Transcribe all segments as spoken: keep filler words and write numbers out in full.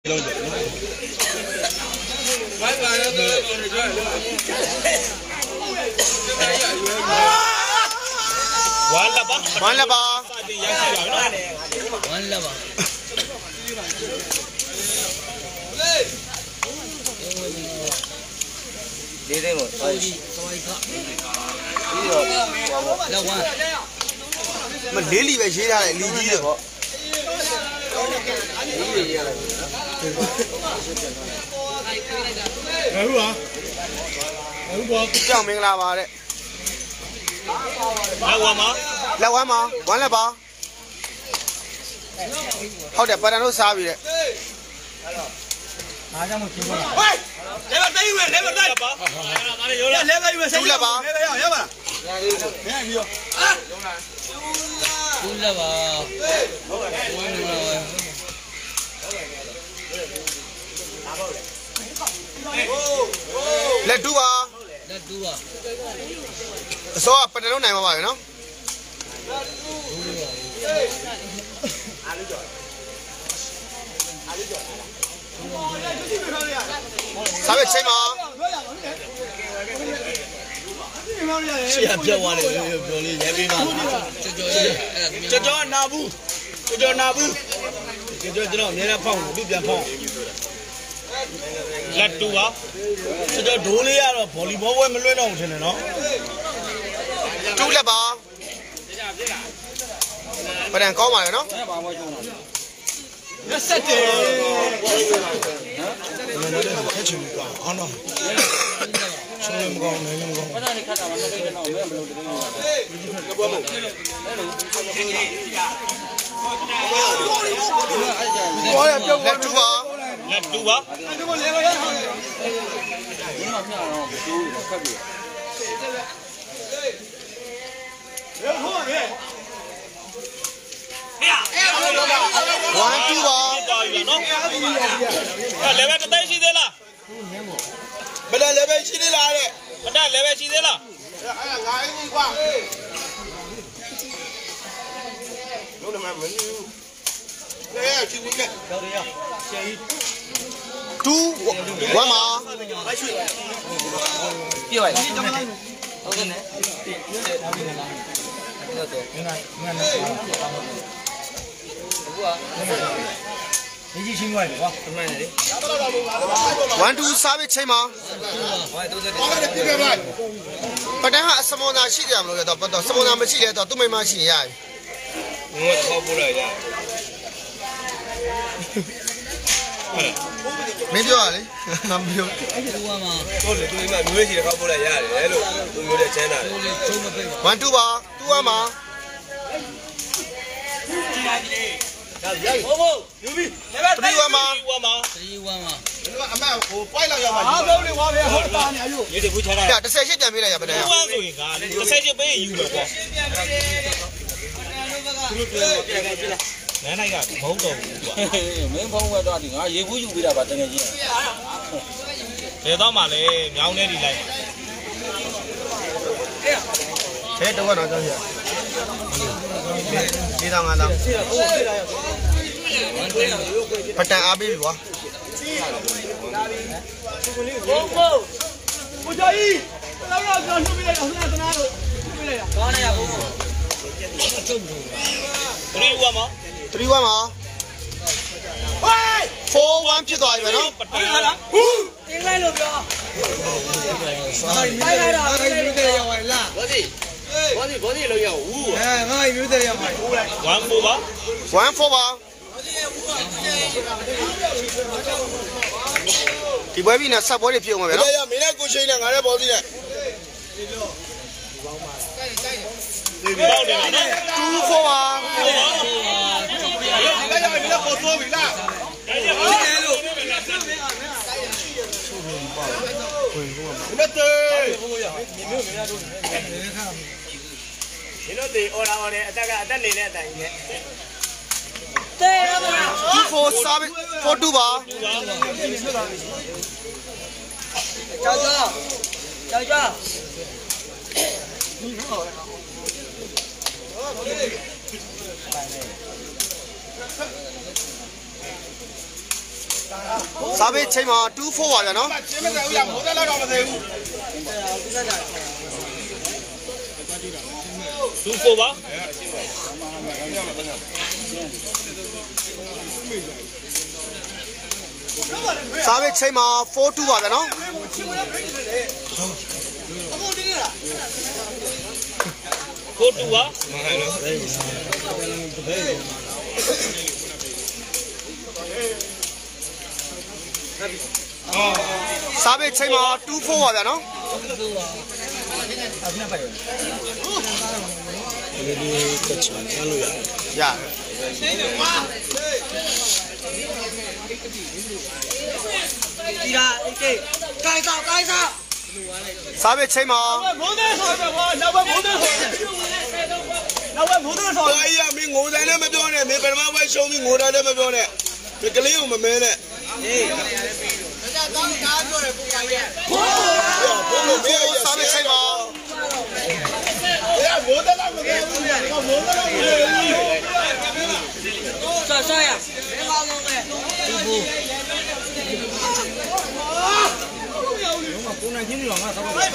One laba. One laba. One laba. Đi đây một. Mà lấy lì về chế ra lại lì gì được. Chào mình là bà đấy. Là one mà. Là one mà. One là bà. Họ đẹp bà nó sao vậy đấy. Ôi! Lấy vào tay về, lấy vào tay. Lấy vào về, chú là bà. lấy vào. Chú là bà. Let do à. Let do à. Số à, bên đó này mà bà nó. Sao vậy chị mà? Chị hấp dẫn quá đấy, biểu lý nhé bên mà. Cho cho na bu, cho cho na bu, cho cho cho nó nhớ là phong, biết bien phong. Let do à? Cho cho đồ lý à, volleyball với mình luyện đâu thế này nó. Chú là bà. Bà đang có mà nó. Nó sẽ thế. Nó nói là cái chuyện của anh rồi. Xong lên con này lên con. Let chú bà. Let do à? One two bà. Level cái tay gì thế là? Bây giờ level chín đi lại đấy. Bây giờ level gì thế là? Two one mà. Như vậy. One two sao biết chơi mà. Bắt đầu hả sao mà chỉ làm rồi đó, bắt đầu sao mà chỉ làm đó, tụi mình mà chỉ vậy. Ngồi thao bù lại nha. Mấy điều à đấy, năm điều. Tôi là tôi mà nuôi gì thao bù lại nha, đấy luôn, tôi nuôi để chơi này. One two ba, two mà. Three one mà. Three one mà. Như thế vui chơi này. Dạ, cái xe chết nhà mình này à bên này. Two one rồi cả, cái xe chưa bây giờ rồi quá. Cái này cả phóng đồ. Mấy phóng qua đó thì ngã dễ vui vui là bà từng ngày gì. Thế đó mà lại nhau này đi lại. Thế đâu có nói cho gì. Đi đâu ngang đâu. Bắt đầu abi quá. Cô cô. Cô chơi. Lâu rồi rồi không biết đây không biết nào rồi. Không biết đây à. Có này à cô. Three one mà. Three one mà. Four oneဖြစ်သွားပြီနော်ဟုတ်လားတင်းလိုက်လို့ပြောတိုင်းလိုက်တာတိုင်းမျိုးတွေရောက်လာလားဘောစီဘောစီဘောစီလုံးရောက်ဦးအဲငါ့မျိုးတွေရောက်ပါဦးလိုက် one four ပါ one four ပါဒီပွဲပြီးနေဆက်ပွဲတွေဖြစ်အောင်ပဲနော်မင်းနဲ့ကိုရှိနေငါလည်းဘောစီနဲ့ပေါက်တယ်နော် two four ပါ来呀，你那好多位啦！你那对，你那对，我来我来，大概大来来大一点。对 two four 三 four two 吧。 小张，小张。 စားပေးချိန်မှာtwo fourပါဗျာနော် two fourပါစားပေးချိန်မှာfour twoပါဗျာနော် four twoပါစားပေးချိန်မှာtwo fourပါဗျာနော်ဒီဒီကချင်ဆန်းလို့ရရဒီလားအေးကေကိုင်းစားကိုင်းစားစားပေးချိန်မှာမိုးသေးဆော်တယ်ကွာနောက်ဘက်မိုးသေးဆော်တယ်နောက်ဘက်မိုးသေးဆော်တော်ကြီးကမင်းငိုတယ်လည်းမပြောနဲ့မင်းပထမပွဲရှုံးပြီးငိုတယ်လည်းမပြောနဲ့ဒီကလေးကိုမမဲနဲ့အေးဒါကြောင့်ကားပြောတယ်ကိုကြီးရဲ့ဘိုးဘိုးမေးရစားပေးချိန်မှာရဘိုးတယ်လားမပြောဘူးကဘိုးတယ်လားမပြောဘူးဆောဆောရဘယ်ကောင်းလုံးလဲဒီဘူးကိုနိုင်ချင်းလောငါတော့ရင်း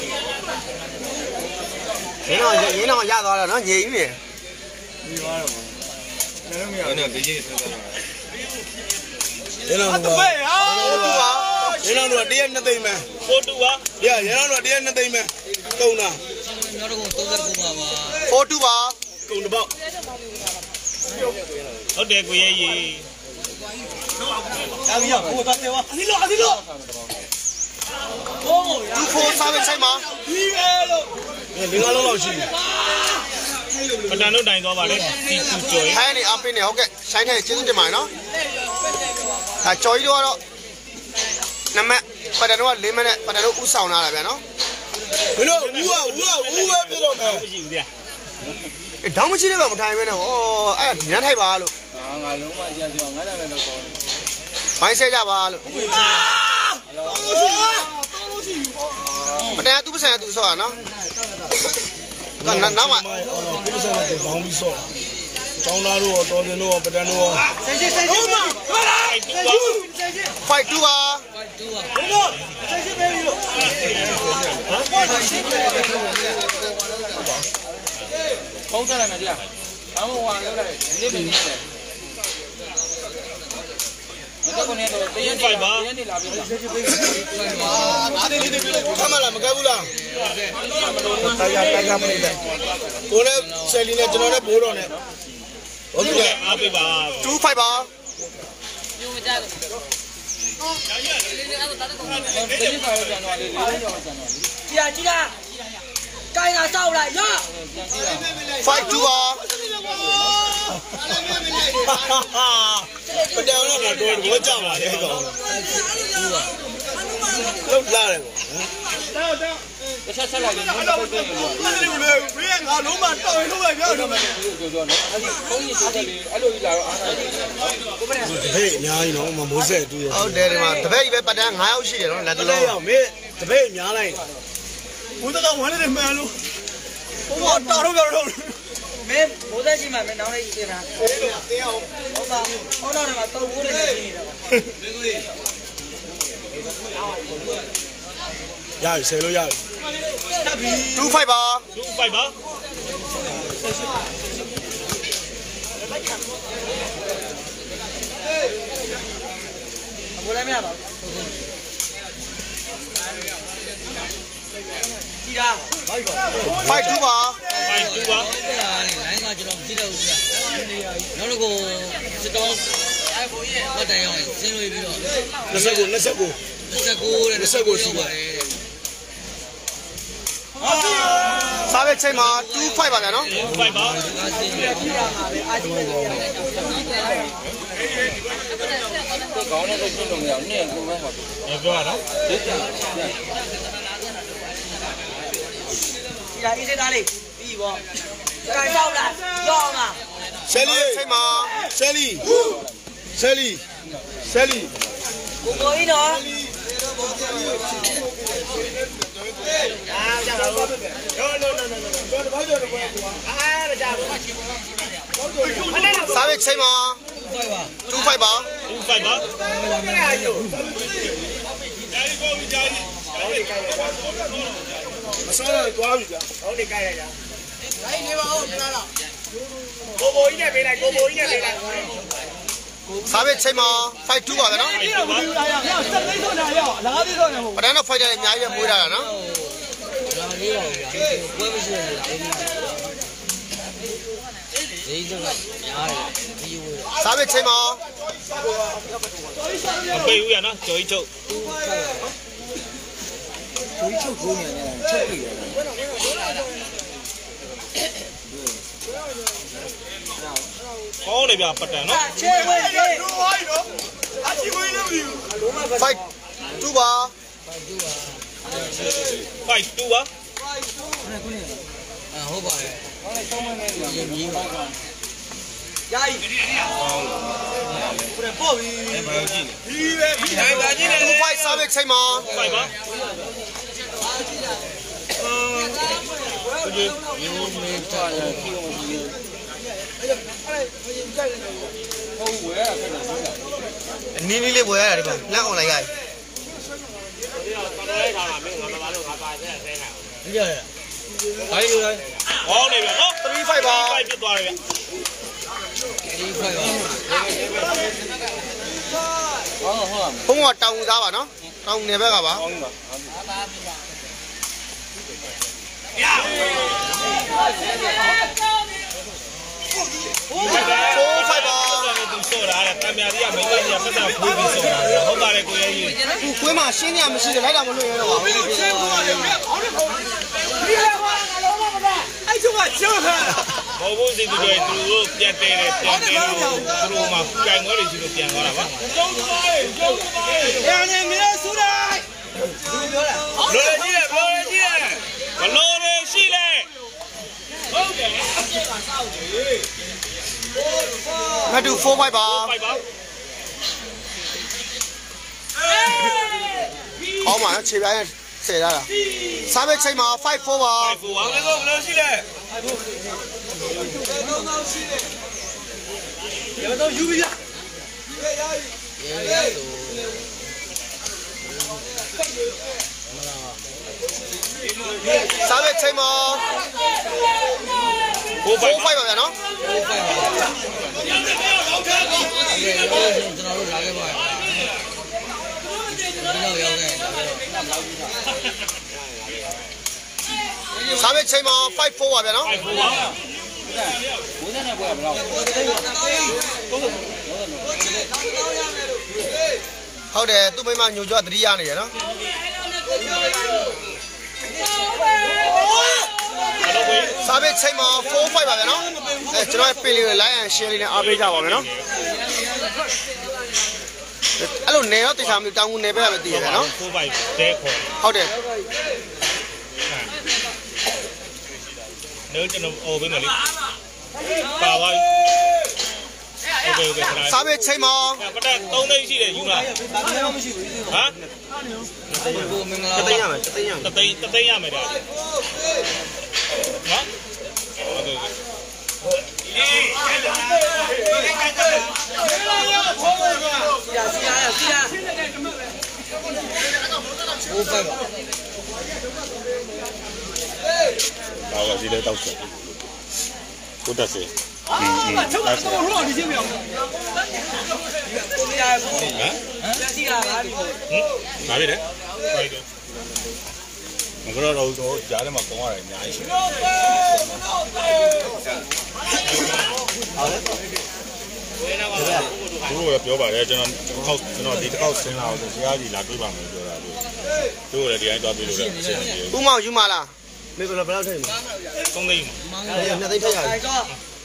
တော့ရင်းတော့ရသွားတော့နော်ညင်ပြီပြီးသွားတော့လည်းမရဘူးဒီကြီးဆက်သွားတာရင်းတော့အတမဲဟာ twoပါရင်းတော့တော့တရက်နှစ်သိမ့်မယ် four twoပါရရင်းတော့တရက်နှစ်သိမ့်မယ်တုံတာကျွန်တော်တို့သုံးသက်ကုန်ပါပါ four twoပါကုံတစ်ပေါက်ဟုတ်တယ်ကိုရဲ့ရေဒါပြီးတော့ကိုသားတယ်ဝါအစီလို့အစီလို့ two fourစားပေးချိန်မှာဒီပဲလို့ဒီငါလုံးလောက်ရှိပြီပတန်တို့တိုင်သွားပါလေတီတူကျော်ရေထိုင်းနေအပင်းနေဟုတ်ကဲ့ဆိုင်ထိုင်ကျေးဇူးတင်ပါတယ်နော်ဒါကြော်ကြီးတို့ကတော့နမပတန်တို့က၄မိနစ်ပတန်တို့ဥဆောင်လာတာဗျာနော်ဘယ်လိုဦးကဦးကဦးပဲပြတော့မယ်မရှိဘူးဗျာအဲတောင်းမရှိတဲ့ဘက်မထိုင်ပဲနော်ဩအဲ့ဒါညမ်းထိုက်ပါလို့ငါလုံးဝကြာကြာငါလည်းလည်းတော့ကောင်းတယ်ဘိုင်းဆဲကြပါလို့ပတန်သူ့ပစံသူ့ဆောတာနော်ကနနောက်မှာဒီပစံကိုဘောင်းပြီးဆော့ကျောင်းသားတို့ရောတော်တင်တို့ရောပတန်တို့ရောဆက်စစ်ဆက်စစ်ပါ 5 two ပါ five twoပါတူပါဖုန်းဆက်လိုက်မယ်ကြာဘာမှဟွာလောက်လိုက်ဒီနေ့ပဲနေတယ်မတော်ကနေတော့တရက်နေပါတရက်နေလာပြီလားခမလာမကဲဘူးလားတရားတရားမနေတယ်ကိုလည်းဆယ်လီနဲ့ကျွန်တော်လည်းဘိုးတော်နဲ့ဟုတ်ကဲ့အားပေးပါ two five ပါညိုမကြဘူးတရက်ပါတော့ကျန်တော့လေလေးကြောင်ကျန်တော့လေကြည်ကြည်လားကိုင်းတာစောက်လိုက်ရ five two ပါပတန်တော့တော့ဘောကြပါလေကောင်လောက်လာတယ်ပေါ့တောက်တောက်တစ်ချက်ဆက်လိုက်ရင်ဘယ်လိုလုပ်လဲဘယ်လိုလဲဘယ်ငါလုံးမတော်ရင်လုံးလိုက်ပြောတော့မယ်ပြောပြောနော်အဲ့ဒီဘုန်းကြီးဆက်တယ်လေအဲ့လိုကြီးလာတော့အားနာတယ်ကိုမနဲ့တပည့်အများကြီးတော့မမိုးဆက်တူးရဟုတ်တယ်ဒီမှာတပည့်ကြီးပဲပတန်fiveယောက်ရှိတယ်နော်လက်တတလုံးပည့်ရောက်မင်းတပည့်အများလိုက်ဘုဒ္ဓကဝမ်းနေမှန်လို့ဟိုတော်တော့ပြောတော့မင်းဘိုးသက်ကြီးမှမင်းနောင်းလေးကြီးတင်တာတင်းအောင်ဟုတ်ပါဟုတ်တော့တော့တော့ဘိုးလေးကြီးနေတာပါရပြီဆယ်လို့ရပြီ two five ပါ two five ပါဘိုးလည်းမရပါဘူးကြည်လား five two ပါ five two ပါလိုင်းကကျွန်တော်မကြည့်တော့ဘူးဗျနောက်တော့ကိုစစ်တောင်းမတိုင်အောင်ဆင်းလို့ပြီးတော့ 29 29 29တဲ့29ရှိပါတယ်စားပဲချိန်မှာtwo five ပါဗျာနော် two five ပါအားစီပြပြရမှာပဲအားစီပဲကောင်းတဲ့လို့ရှင်းလို့မရဘူးနည်းကိုပဲဟောပြောရတော့ဒီကဒီလာအေးစေးသားလေးပြီးပေါ့ကိုင်တော့လားရောင်းလားဆယ်လီချိန်မှာဆယ်လီဆယ်လီဆယ်လီကိုကိုကြီးနော်အားကြပါဘူး no no no no no ဘာကြောင့်လဲကွာအားမကြဘူးစားပဲချိန်မှာ five ပါ two five ပါ two five ပါမစောတော့သွားပြီကြာဟုတ်တယ်ကြိုက်ရကြအဲ့ဒီနေပါဦးကျွန်တော်ကိုဘိုးကြီးနဲ့ပေးလိုက်ကိုဘိုးကြီးနဲ့ပေးလိုက်စားပဲချိန်မှာ five two ပါပဲနော်ဒီတော့မပြီးဘူးလားရအောင်စက်သိန်းဆုံးတာရအောင်လားသေးဆုံးတယ်မဟုတ်ပဒန်းတော့ fighter တွေအများကြီးပဲမွေးတာနော်လာလေးပါဗျာဘွဲမရှိရလားဒီစကရားတယ်ဒီဝေးစားပဲချိန်မှာမပေးဘူးရနော်ကျော်ကြီးချုပ်ကိုကြီးချုပ်ကိုညံနေတာချုပ်ပြီလေကောင်းတယ်ဗျပတ်တန်နော်ချေဝဲချေတို့ဟိုင်းတော့အချီဝဲလို့ဘူး five two ပါ five two ပါ啊，好吧，也明白。 ယာယီဘယ်ပေါ့ပြီဒီပဲဒီတိုင်းပါကြည့်နေ two five စားပဲချိန်မှာ five ပါ有没炸的？ နီးနီးလေးပွဲရတယ်ဗျလမ်း online ရတယ်你这，哎呦嘞， ဟောနေဗျနော် three five ပါ five ပြသွားတယ်ဗျ一块吧。哦好。 ဘုံကတောင်စားပါနော်တောင်နယ်ဘက်ကပါfour five ပါသူစောတာတံမြာကြီးကမိန်းမကြီးကပတ်သက်ဖိုးပြီးစောတာဟုတ်ပါတယ်ကိုရဲ့ကြီးသူကွင်းမှာရှင်းနေရမရှိတယ်လိုက်တာမလွှင့်ရတော့ပါဘူးချင်းကိုရတယ်ခေါင်းနဲ့ခေါင်းဒီလာပါငါလုံးမမလားအဲ့ကျုပ်ကကျောက်ခါမဟုတ်ဘူးစီသူတွေသူတို့ပြန်တယ်ပြန်တယ်လို့သူတို့မှကြိုင်သွားတယ်စီလို့ပြန်သွားတာပါကျောက်သွားတယ်ကျောက်သွားတယ်ရနေမင်းဆူလိုက်သူပြောတာလိုရကြီးလိုရကြီးဘလိုရရှိလဲဟုတ်တယ်မတူfour five ပါ five ပါဟောမှာခြေပြားနဲ့ဆယ်ရတာစားပဲချိန်မှာfive four ပါ five four ပါဘယ်လိုဘယ်လိုရှိလဲရတော့ယူပြီလားစားပဲချိန်မှာ four five ပါဗျာနော်ကျွန်တော်တို့လာခဲ့ပါကျွန်တော်ရောက်ခဲ့စားပဲချိန်မှာfive four ပါဗျာနော် five four ပါဟုတ်တယ်သူ့မိမညိုကြသတိရနေရနော်စားပဲချိန်မှာfour five ပါဗျာနော်အဲကျွန်တော်ပင်လေးကို like and share လေးနဲ့အားပေးကြပါမယ်နော်အဲ့လိုနေတော့တခြားမျိုးတောင်းကူနေပဲပဲတည်ရတယ်နော် four five တဲခေါ်ဟုတ်တယ်နေကျွန်တော်အော်ပေးမယ်လေပါပါโอเคโอเคခဏစားပဲချိန်မှာပတက်သုံးသိန်းရှိတယ်ယူလားဘာမှမရှိဘူးဟမ်ကိုမင်္ဂလာတသိန်းရမယ်တသိန်းရမယ်တသိန်းတသိန်းရမယ်ဒါနော်โอเคစီယာစီယာစီယာโอ้ไปပါ好了，今天到此，不得行。 啊，抽个多少？你信不信？都没来过。 啊？ 先去哪里？ 嗯？哪里的？哪里的？我嗰度老咗，有啲咪講下嚟嗌先。嗰個表白咧，ကျွန်တော်靠ကျွန်တော်ဒီတစ်ခေါက်ဆင်းလာတော့ဆရာကြီးလာတွေ့ပါမယ်ပြောတာလို့။တို့လည်းဒီတိုင်းသွားပြီးလို့လည်းအဆင်ပြေ။ဦးမောင်ယူမလား။မေဘယ်လောက်ဘယ်လောက်ထိမှာ။သုံးသိန်းမှာ။အဲ့နှစ်သိန်းထက်ရတယ်။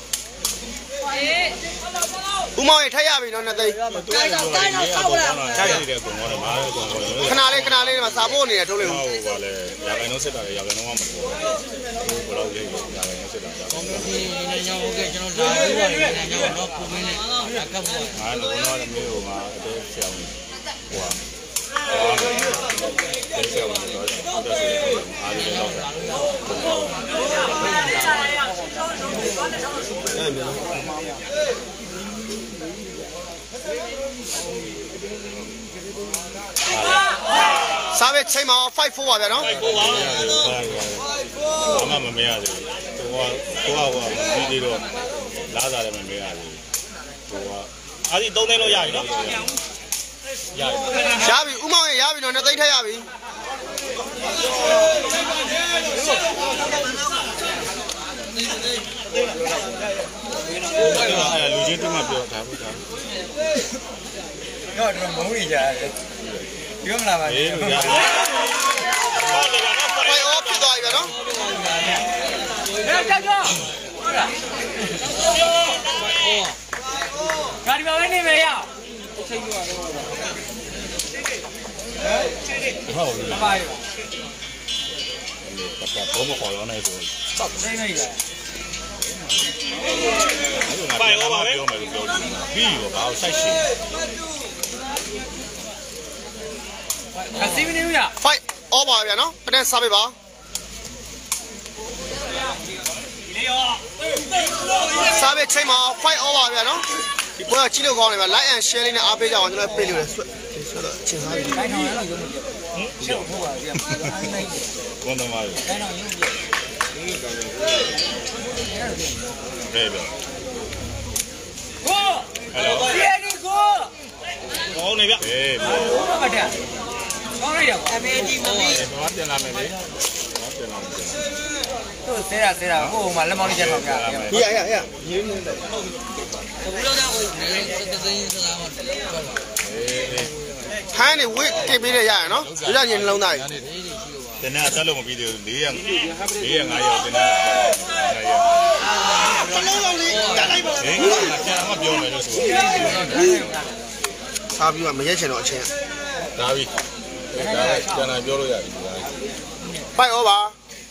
ဦးမောင်ရထက်ရပြီနော်နှစ်သိန်း။တိုင်းတော့တိုင်းတော့ဆောက်လာ။တိုင်းရတယ်ကုန်တော့မားတယ်ကုန်တော့ခဏလေးခဏလေးမှာစာဖို့နေတယ်ထုတ်လို့ဟုတ်ပါလေ။ရာခိုင်နှုန်းစစ်တာလေရာခိုင်နှုန်းကမပေါ်ဘူး။ဘယ်လိုလဲရာခိုင်နှုန်းစစ်တာ။ကောင်းပြီနေညောင်းဟုတ်ကဲ့ကျွန်တော်လာပြီးပါနေညောင်းတော့ပုံမင်းနဲ့ကပ်ပေါ်။အားလုံးတော့လည်းမျိုးကအဲ့ဒါဆရာဝန်ဟိုဟာအဲ့ဆရာဝန်တော့တော့ဆရာဝန်အားလုံးတော့အဲ့မြန်စားပဲချိန်မှာfive fourပါဗျာနော် five fourပါဘာမှမမေးရသေးဘူးဟိုကဟိုကဒီဒီတော့လာစားတယ်မမေးရသေးဘူးဟိုကအားဒီသုံးသိန်းလို့ရပြီနော်ရရပြီဥမောင်ရရပြီနော်နှစ်သိန်းထက်ရပြီလူချင်းတူမှပြောတာဟုတ်တာတော့တော့မဟုတ်ကြတယ်ပြောမလားပါလေဖိုင်အောဖြစ်သွားပြီဗျာနော်ဟဲ့ကြောက်ကြောက်ဟုတ်လားဂါဒီမှာပဲနေမယ်ရချိန်ယူရတော့ဟုတ်ပါပါဘောမခေါ်ရောနေဆိုစောက်နေနေရပိုင်အောင်ပါပဲပြောမယ်လို့ပြောတယ်ပြီးရောဘာလို့စိုက်ရှင်အစီမနေဘူးရ five all ပါဗျာနော်ပဒက်စားပေးပါစားပေးချိန်မှာfive all ပါဗျာနော်ဒီပွဲကကြည့်လို့ကောင်းတယ်ဗျာ like and share လေးနဲ့အားပေးကြအောင်ကျွန်တော်ပေးလို့ရဆွတ်ဆွတ်တော့အချင်းစားပြီတိုင်းတော်ရတော့ရုံးမပြတ်ဟင်ရှေ့ဖို့ပါဗျာအဲ့နိုင်ဘုံတော်ပါတိုင်းတော်ရုံးမပြတ်ဘယ်ပဲကိုဟယ်လိုရေဒီကိုကောင်းနေဗျဟေးဘာမှမတက်ကောင်းလိုက်ရပါအမေဒီမမေဘာပြန်လာမယ်လေဘာပြန်လာမယ်တို့ဆဲရဆဲရဟိုမှာလက်မောင်းလေးချက်တော့ပြရရရရရင်းနေတယ်ဘယ်လိုလဲဟိုနေသသိန်းစကားမှပြောပါဟေးဟိုင်းနေဝစ်တင်ပေးရရရနော်ရရညနှလုံးသားကြီးတင်တဲ့အဆက်လို့မပြီးသေးဘူး၄ရက်၄ရက်၅ရက်တင်တဲ့ဘလုံးလုံးလေးတက်လိုက်ပါဟေးပြန်မှပြောမယ်လို့ဆိုစားပြီးမှမရက်ချင်တော့အချင်းဒါပြီဒါပြန်လာပြောလို့ရပြီပိုက်ဩပါ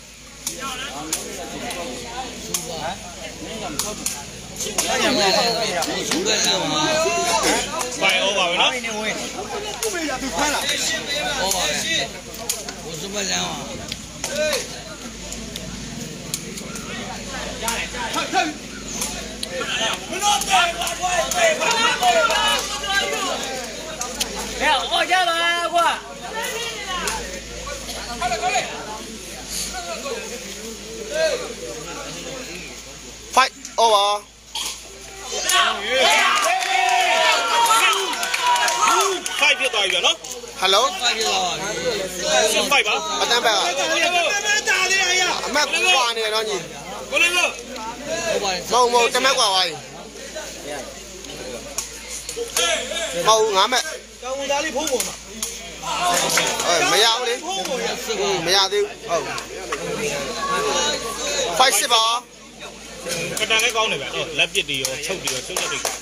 ပိုင်ဩပါပဲနော်ကိုမေးရသူဖမ်းလာဩပါပဲဘုစမလန်းပါမလို့တယ်ကွာကွာဟဲ့ဟောကြပါကွာ fight over 5ပြသွားပြီနော် hello 5ပြသွားပြီ5ပါအတန်းပဲအမက်ကွာနေတော့ညီကိုလေးလို့မဟုတ်မဟုတ်တမက်ကွာပါပြီမဟုတ်ငါမက်ကောင်းသားလေးဖုံးပေါ်မှာအဲမရဘူးလေမရသေးဘူးဟုတ်five sixပါကတန်လေးကောင်းနေဗျဟုတ်လက်ပစ်တွေရောချုပ်တွေရောချုပ်ချက်တွေကောင်း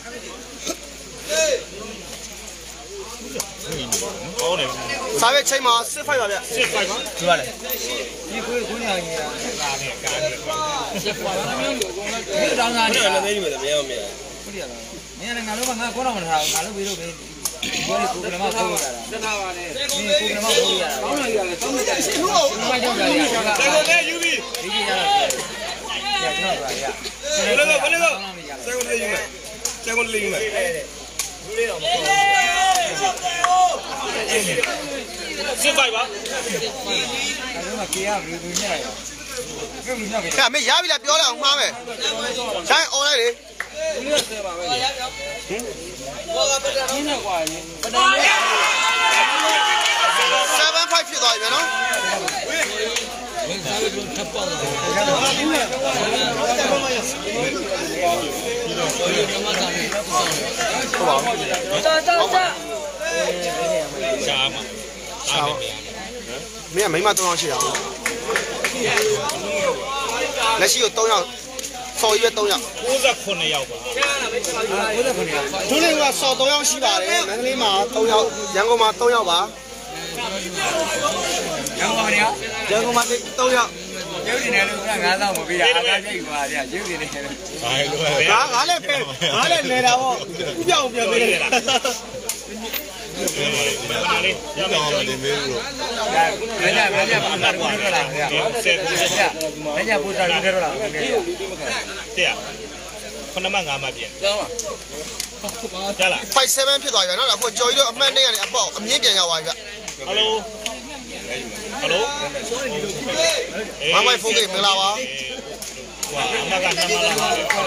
နေစားပဲချိန်မှာsix fiveပါဗျ six fiveပါဒီပါလေဒီခွေးခွေးညာကြီးကားနဲ့ကားနဲ့six fiveပါမျိုးလိုကုန်လိုက်ဒီတောင်းသားနဲ့လည်းနေနေမယ်မရမရဟုတ်တယ်လားမင်းလည်းငါတို့ကငါခေါတော့မထားဘူးငါတို့ပြီးတော့ပဲကိုယ်ကိုယ်ကမှခိုးရတာတက်ထားပါနဲ့ဒီကိုယ်ကမှခိုးရတာကောင်းလာရတယ်ကောင်းလာတယ်ရှင်းလို့ဘာကြောင့်လဲရတာတယ်ကိုလေးယူပြီဒီကြီးရတော့ရကျွန်တော်တို့ရဘယ်လိုလဲဘယ်လိုလဲစေကုန်လေးယူမယ်စေကုန်လေးယူမယ်လူလေးတော့မဟုတ်စစ်ပိုက်ပါအဲ့ဒါကကေရဘယ်လိုညရပြုတ်လို့ညပဲကဲမေးရပြီလားပြောလိုက်အောင်မှားမယ်ဆိုင်អော်လိုက်လေလူလေးဆဲပါပဲဟင်ဘောကပဒန်းနဲ့ကွာပဒန်းနဲ့ seven fiveဖြစ်သွားပြီနော်ဝင်စားလို့ထပ်ပေါက်လာတယ်တာတာတာရှားမှာရှားမင်းကမိမသုံးယောက်ရှိအောင်လက်ရှိကိုသုံးယောက်စော်ကြီးပဲသုံးယောက်၉ယောက်ပါ၉ခုယောက်ဒုလေးကစော်သုံးယောက်ရှိပါတယ်မန္တလေးမှာသုံးယောက်ရန်ကုန်မှာသုံးယောက်ပါရန်ကုန်မှာရန်ကုန်မှာသုံးယောက်ရုပ်ရှင်နဲ့လို့ကငါးသောင်းမပေးတာအားကြိတ်ပါဗျာရုပ်ရှင်နဲ့ဘာလို့လဲငါငါလည်းပဲငါလည်းနေတာပေါ့ဥပြောင်းပြောင်းပေးတယ်လားဒါလေးရမယ်ကြော်နေမေးလို့ဒါမင်းကမင်းကပူတာကိုထွက်လာဗျာဆက်ဆက်ဆက်မင်းကပူတာကိုထွက်လာတယ်တဲ့ခုနမှငါမှပြင်ကျောင်းပါရလား five seven ဖြစ်သွားပြီနော်အခုကြော်ကြီးတို့အမှတ်နဲ့ရတယ်အပေါ့အမြင့်ပြန်ရောက်သွားပြီဗျဟယ်လိုဟယ်လိုမမိုင်ဖုန်းကြီးမင်္ဂလာပါဟွာအမကနမလာပါ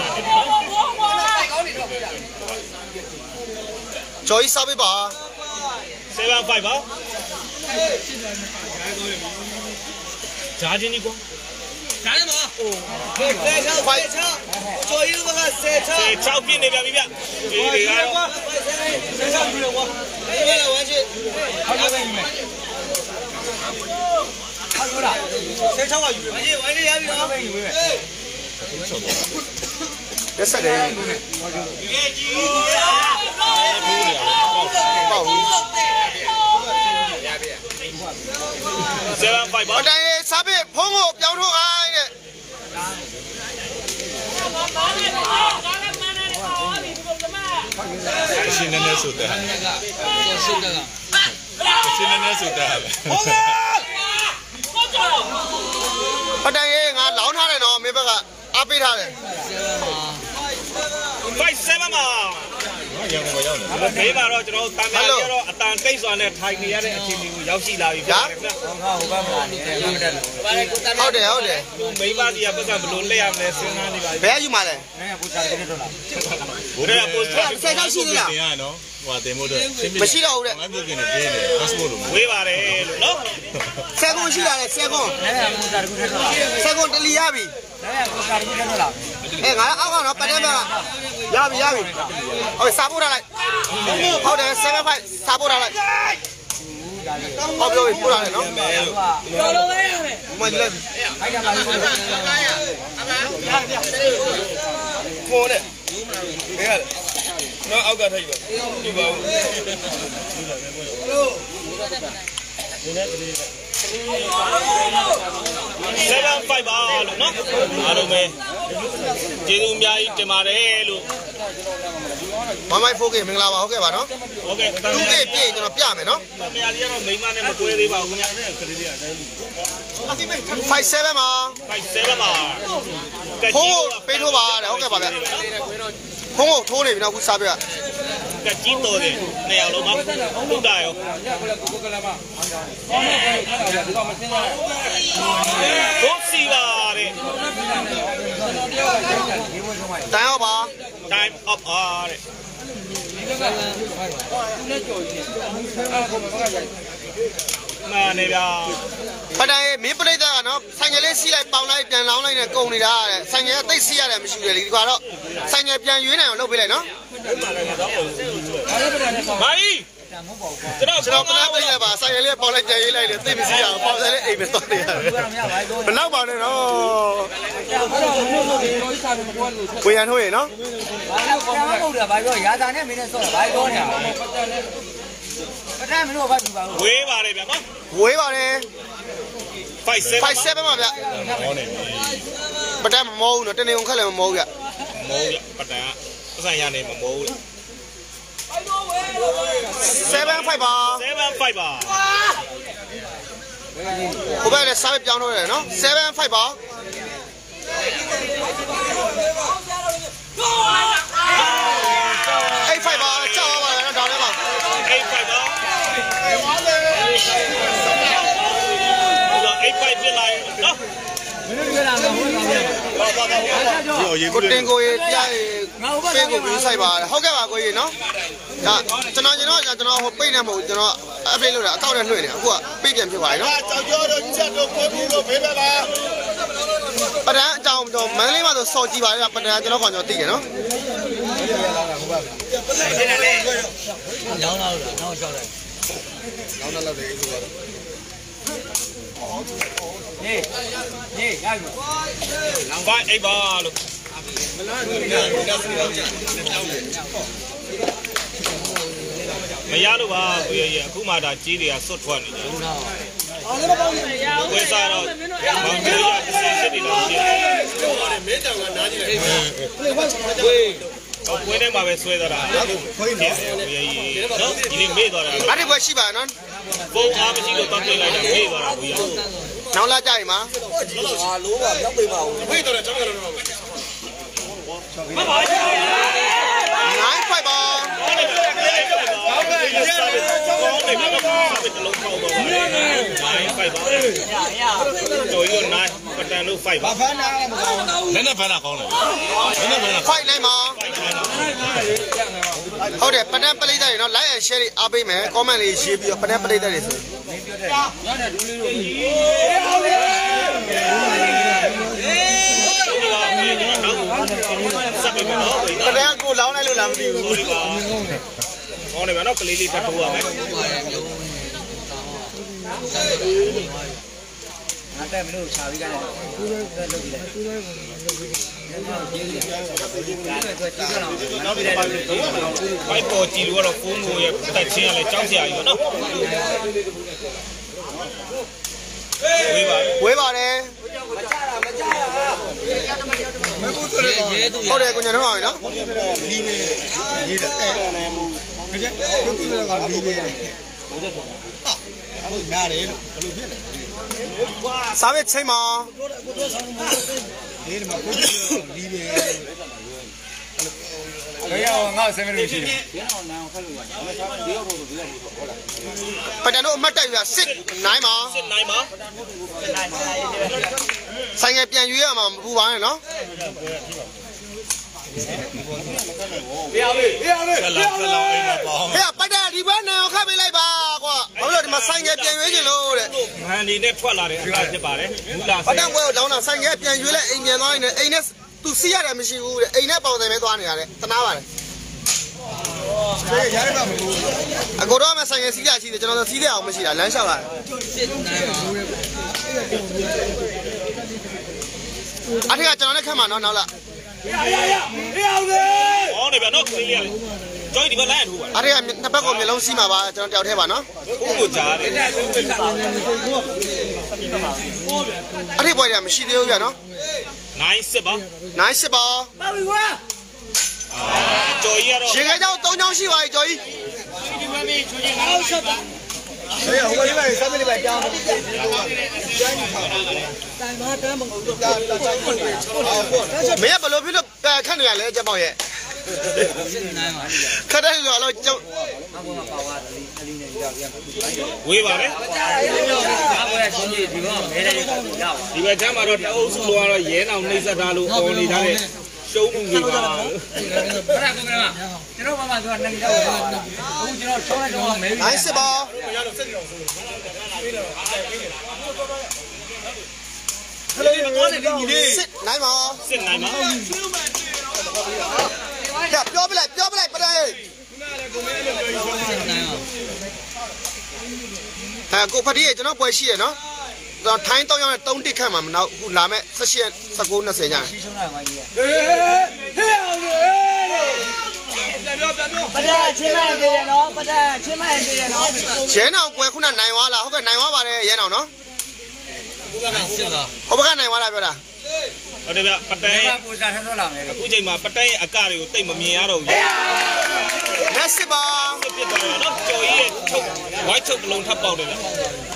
ကြော်ကြီးစားပေးပါ seven five ပါဂျာချင်းကြီးကွာဒါနဲ့မဟုတ်ဆယ်ချောင်းဆယ်ချောင်းကျော်ကြီးတို့ကဆယ်ချောင်းဆယ်ချောင်းပြည့်နေပြန်ပြီဗျဒီတွေကတော့ဆယ်ချောင်းပြလို့ကွာဒီကလည်းဝမ်းချစ်ဟုတ်ကဲ့ယူမယ်ဟုတ်လားဆယ်ချောင်းကယူမယ်ဝမ်းချစ်ဝမ်းချစ်ရပြီနော်ယူမယ်ရက်ဆက်တယ်ပေါ့ဘူး seven five ပါအတိုင်းစားပေးဖုန်းကိုပြောင်းထုတ်အိုင်းတဲ့ရှင်နေနေဆိုတာကျော်ရှုပ်တက်ကရှင်နေနေဆိုတာဟုတ်ကဲ့အတိုင်းငါလောင်းထားတယ်နော်မင်းဘက်ကအားပေးထားတယ် five seven ပါရောက်နေရောက်နေဘေးမှာတော့ကျွန်တော်တန်ပြန်ကြတော့အတန်တိတ်စွာနဲ့ထိုင်နေရတဲ့အခြေအနေကိုရောက်ရှိလာပြီဗျာဟောဟိုဘက်မှာနေတယ်မတက်လို့ဟုတ်တယ်ဟုတ်တယ်လူမိန်းမကြီးကပတ်စံဘလို့လက်ရမလဲစဉ်းစားနေပါပြီဘယ်ယူမှာလဲနည်းနည်းပူစားတယ်တော့လားဘိုးရဲ့ပို့စတာဆယ်ချောင်းရှိသေးလားတင်ရနော်ဟိုတင်မို့တော့မရှိတော့ဘူးတဲ့ငါပြုတ်กินနေပေးတယ် passport လို့ဝေးပါတယ်လို့နော်ဆယ်ကွန်ရှိလာတယ်ဆယ်ကွန်နည်းနည်းပူစားတယ်ခုထက်တော့လားဆယ်ကွန်တလီရပြီနည်းနည်းပူစားတယ်ခုထက်တော့လားအဲငါအောက်ကတော့ပတ်တယ်မလားရပြီရပြီဟုတ်စားဖို့ထားလိုက်ဟုတ်တယ်seven fiveစားဖို့ထားလိုက်ဟောပြောပြီးပို့ထားတယ်နော်တော်တော်လေးရတယ်မကြည့်လိုက်အဲ့ဒါမှလည်းခေါ်တယ်ဘယ်ရလဲနော်အောက်ကထိုက်ပါဒီပါဦး seven five ပါလို့နော်အားလုံးပဲကျေးဇူးအများကြီးတင်ပါတယ်လို့မမိုင်ဖိုးကေမင်္ဂလာပါဟုတ်ကဲ့ပါနော်โอเคသူ့ကေပြည့်ကျွန်တော်ပြမယ်နော်မယားကြီးကတော့မိန်းမနဲ့မကွဲသေးပါဘူးခင်ဗျာ five seven ပါ five seven ပါဖုန်းကိုပေးထိုးပါတဲ့ဟုတ်ကဲ့ပါဗျဖုန်းကိုထိုးနေပြီနော်အခုစားပြကကြီးတော်တယ်နေရာလုံးမှာဟုတ်တာရောဘုတ်စီပါတဲ့တန်ရောပါ time up အားတဲ့မနေဗျာဖတိုင်းမင်းပြိတ္တာကနော်ဆိုင်ငယ်လေးစီးလိုက်ပေါင်လိုက်ပြန်လောင်းလိုက်နဲ့ကုန်နေတာတဲ့ဆိုင်ငယ်သိပ်စီးရတယ်မရှိဘူးလေဒီကတော့ဆိုင်ငယ်ပြန်ရွေးနိုင်အောင်လုပ်ပေးလိုက်နော်မာကြီးကျွန်တော်ကျွန်တော်ခဏပြလိုက်ပါဆိုင်ငယ်လေးပေါင်လိုက်ပြန်ရွေးလိုက်တယ်သိပ်မစီးရအောင်ပေါင်ဆိုင်လေးအိမ်ပဲသွားနေရတယ်မနောက်ပါနဲ့နော်ဝေရန်ထိုးရနော်ဘာလို့ကောင်းလို့တာဘာပြောရာသာနဲ့မင်းနဲ့ဆော့တာဘာပြောနေတာပထမလို့ဘာပြပါဦးဝေးပါတယ်ဗျာနော်ဝေးပါတယ် five seven five seven ပါဗျဟောနေပတမ်းမမောဘူးနော်တနေုံခက်လည်းမမောဘူးဗျမိုးရပတန်အဆိုင်ရနေမမိုးဘူး seven five ပါ seven five ပါဟိုဘက်လည်းစားပဲပြောင်းတော့တယ်နော် seven five ပါ eight five ပါကြောက်ပါပါနော်ဒါလည်းပါ eight five ပါeight five ပြလိုက်နော်မင်းတို့ပြောတာမဟုတ်ပါဘူးကိုတင်ကိုရေပြရေပေးကိုပြီးဆိုင်ပါဟုတ်ကဲ့ပါကိုရေနော်ဒါကျွန်တော်ကျွန်တော်ကျွန်တော်ဟိုပိတ်နေမဟုတ်ကျွန်တော် update လုပ်တာအကောင့်နဲ့လွှင့်နေအခုကပိတ်ပြန်ဖြစ်သွားပြီနော်ကြောက်ကြောတို့ချက်တို့ကိုကူတို့ဘေးပဲပါပဒံအကြောင်းတော့မန်းလေးမှာဆိုစော်ကြည့်ပါလေပဒံကျွန်တော်ခေါင်းကျွန်တော်သိတယ်နော်ရောင်းလာလို့နောက်ကြောက်တယ်နောက်နောက်လောက်တယ်ဆိုတော့ဟေးဟေးရပြီ five eight ပါလို့မရလို့ပါကိုရရအခုမှဒါကြီးတွေကစွတ်ထွက်နေတယ်အော်လည်းမပေါင်းဘူးဝယ်စားတော့ဘောင်ကြီးရတစ်စင်စစ်နေတော့ရှိတယ်မင်းတောင်ကနားကြည့်တယ်ဝေးတော့ဝင်းထဲမှာပဲဆွဲသွားတာအခုခွင်းနေတယ်ကိုရရနော်ဒီနေ့မေ့သွားတာဘာတွေပဲရှိပါနော်ဖုန်းအားမရှိလို့တော့ပြင်လိုက်တာမေ့သွားတာကိုရနောက်လာကြရင်မှာဟာလိုးပါရောက်ပေးပါဦးဖိတ်တော့တယ်ကျွန်တော်ကတော့ nine five ပါနေပါတော့တလုံးပေါက်တော့ပါတယ်နိုင်ဖိုက်ပါတော်ရနိုင်ပတန်လို့ဖိုက်ပါဘာဖမ်းတာမကောင်းလည်းနဲ့ဖမ်းတာကောင်းတယ်လည်းနဲ့ဖမ်းတာဖိုက်နိုင်မှာဟုတ်တယ်ပတန်ပလိတ်တယ်နော် like and share လေးအားပေးမယ် comment လေးရေးပြီးတော့ပတန်ပလိတ်တယ်ဆိုရတယ်ဒူးလေးတို့ပတန်ကိုလောင်းလိုက်လို့လားမသိဘူးဟုတ်ပါဟောနေပါတော့ကလေးလေးထပ်ထိုးရမယ်ငါတက်မလို့ခြာပြီးကြတယ်ကူးလို့လုပ်ပြီးလိုက်ကူးလို့လုပ်ပြီးဘိုက်ပေါ်ကြည့်လို့တော့ဖုန်းကိုရတက်ချင်းရလဲကြောက်စရာကြီးပေါ့နော်ဝေးပါဝေးပါတယ်ဟုတ်တယ်ကိုညတော့ပါပြီနော်လီနေရေးတယ်အဲကြည့်ရုပ်ကြည့်တော့ကလီနေတယ်ဟုတ်နားတယ်လို့ဘယ်လိုဖြစ်လဲစားပဲချိန်မှာဒီမှာကိုကြည့်တော့လီနေဘယ်ရောက်ငါ့ဆယ်မိနစ်ရှိတယ်ပတန်တို့အမှတ်တိုက်ရစစ်နိုင်မှာစစ်နိုင်မှာဆိုင်ငယ်ပြန်ရွေးရမှာမပူပါနဲ့နော်ပြရမေးပြရမေးခလာခလာအိမ်မှာပေါ့ဟဲ့ပတန်ဒီဘက်နေအောင်ခတ်ပေးလိုက်ပါကွာဘာလို့ဒီမှာဆိုင်ငယ်ပြန်ရွေးချင်လို့တဲ့ငန်းဒီနဲ့ထွက်လာတဲ့အခါဖြစ်ပါတယ်မူလာပတန်ဘွဲကိုလောင်းတာဆိုင်ငယ်ပြန်ရွေးလိုက်အိမ်ပြန်သွားနေအိမ်နဲ့သူစီးရတယ်မရှိဘူးတဲ့အိမ်နဲ့ပေါင်တယ်ပဲသွားနေရတယ်တနာပါတယ်ဆေးရတယ်မဟုတ်အကိုတော့မဆိုင်ရစီးရရှိတယ်ကျွန်တော်စီးရအောင်မရှိတာလမ်းလျှောက်လာစစ်နိုင်ပါအထက်ကကျွန်တော်နဲ့ခက်မှာနော်နောက်လာရရရရအောင်လေဟောနေဗျနော်ခလေးရလေကျောင်းဒီဘက်လိုက်ထိုးပါအထက်ကနှစ်ဘက်ကိုမျိုးလုံးစီးမှာပါကျွန်တော်တယောက်ထဲပါနော်ကိုကိုကြားတယ်အထက်ပွဲရမရှိသေးဘူးဗျနော်နိုင်စစ်ပါနိုင်စစ်ပါပါပြီကွာကျော်ကြီးကတော့ရေခဲကြောင်း၃ချောင်းရှိပါပြီကျော်ကြီးဒီမမေးချွေးငါ့ဆက်ပါဟေးဟိုလေးပဲဆက်မလေးပဲကြောင်းတိုင်မတန်းမဟုတ်တော့တာတာချိုင်းကိုမင်းကဘလို့ဖြစ်လို့ခက်နေရလဲကြက်ပေါက်ရဲ့ခက်တယ်ဆိုတော့ကျောင်းအပေါ်မှာပါသွားတယ်အလီနဲ့ကြောက်ရဝေးပါလေအပေါ်ကချင်းကြီးဒီကောင်မဲတယ်ရောက်ဒီဘက်ကျမ်းမှာတော့တအုပ်စုလောကတော့ရဲနောင်နှိမ့်ဆက်ထားလို့အော်နေထားတဲ့ရှုံးမှုတွေပါအဲ့ဒါကိုကကျွန်တော်မှမှဆိုတာနိုင်တော့အခုကျွန်တော်ဆောင်းလိုက်တော့မဲပြီနိုင်စစ်ပါခလေးမတော်နဲ့ဒီလေးစစ်နိုင်ပါစစ်နိုင်ပါကြပြောပြလိုက်ပြောပြလိုက်ပတိုင်းအဲကိုဖတီးကျွန်တော်ပွဲရှိရနော်ထိုင်းတော့ရောက်တဲ့သုံးတစ်ခန့်မှာမနောက်အခုလာမဲ့၁၈ ၁၉ ၂၀ကျရင်ရှင်းရှင်းလာပါကြီးဟေးဟေးအောင်လေပြန်ပြောပြန်ပြောပဒါချင်းမိုင်းသေးတယ်နော်ပဒါချင်းမိုင်းသေးတယ်နော်ရဲနောင်ပွဲခုနနိုင်သွားလားဟုတ်ကဲ့နိုင်သွားပါတယ်ရဲနောင်နော်ဟုတ်ကဲ့စစ်လားဟိုဘက်ကနိုင်သွားလားပြောတာဟုတ်တယ်ဗျပတန်းရဲ့ပူစားထန်းတော့လာမယ်အခုချိန်မှာပတန်းရဲ့အကတွေကိုတိတ်မမြင်ရတော့ဘူးလက်စစ်ပါစစ်ပြစ်သွားတော့နော်ကျော်ကြီးရဲ့ချုပ်ဝိုက်ချုပ်ကလုံးထပ်ပေါက်တယ်ဗျ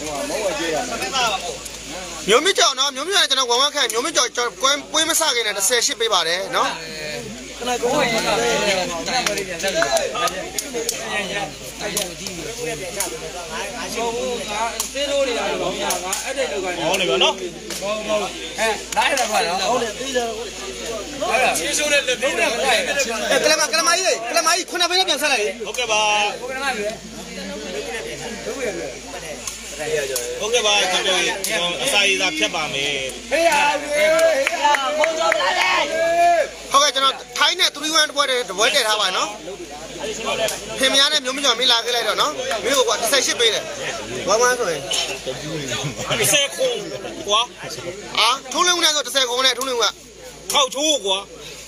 မျိုးမြကြောင်နော်မျိုးမြကျွန်တော်ဝမ်ဝမ်ခိုင်မျိုးမြကြောင်ကွင်းပွေးမစခင်နဲ့၁၀ရှစ်ပေးပါတယ်နော်ခဏကိုဝင်လာတယ်တိုင်ပေါ်ပြန်ဆက်လာတယ်ရရအဲ့ဒီဒီဆိုဘူးငါသေရိုးတွေရတယ်ဘာမှငါအဲ့တဲ့လောက်ကဟောနေပါနော်ဘောဘောအဲလိုက်ရပါတော့ဟုတ်တယ်သေးတယ်ဟုတ်လားချင်းဆိုးတဲ့လက်သေးတယ်အဲကလမကလမကြီးကလမကြီးခုနပဲပြန်ဆက်လိုက်ဟုတ်ကဲ့ပါဟုတ်ကဲ့ပါပြီတို့ရပြီဟုတ်ကဲ့ပါကျွန်တော်အစာရည်သာဖြတ်ပါမယ်ဟေးဟာဟေးဟာဘုံတော်လာတယ်ဟုတ်ကဲ့ကျွန်တော်ထိုင်းနဲ့၃ one တပွဲတည်းတပွဲတည်ထားပါနော်ခင်ဗျားနဲ့မျိုးမကျော်မေးလာခဲ့လိုက်တော့နော်မင်းကကွာ၁၈ပေးတယ်ဝမ်ဝမ်ဆိုရင်၁၀ခုကွာအာထုံးလုံးနဲ့ဆို၁၀ခုနဲ့ထုံးလုံးကထောက်ချိုးကွာ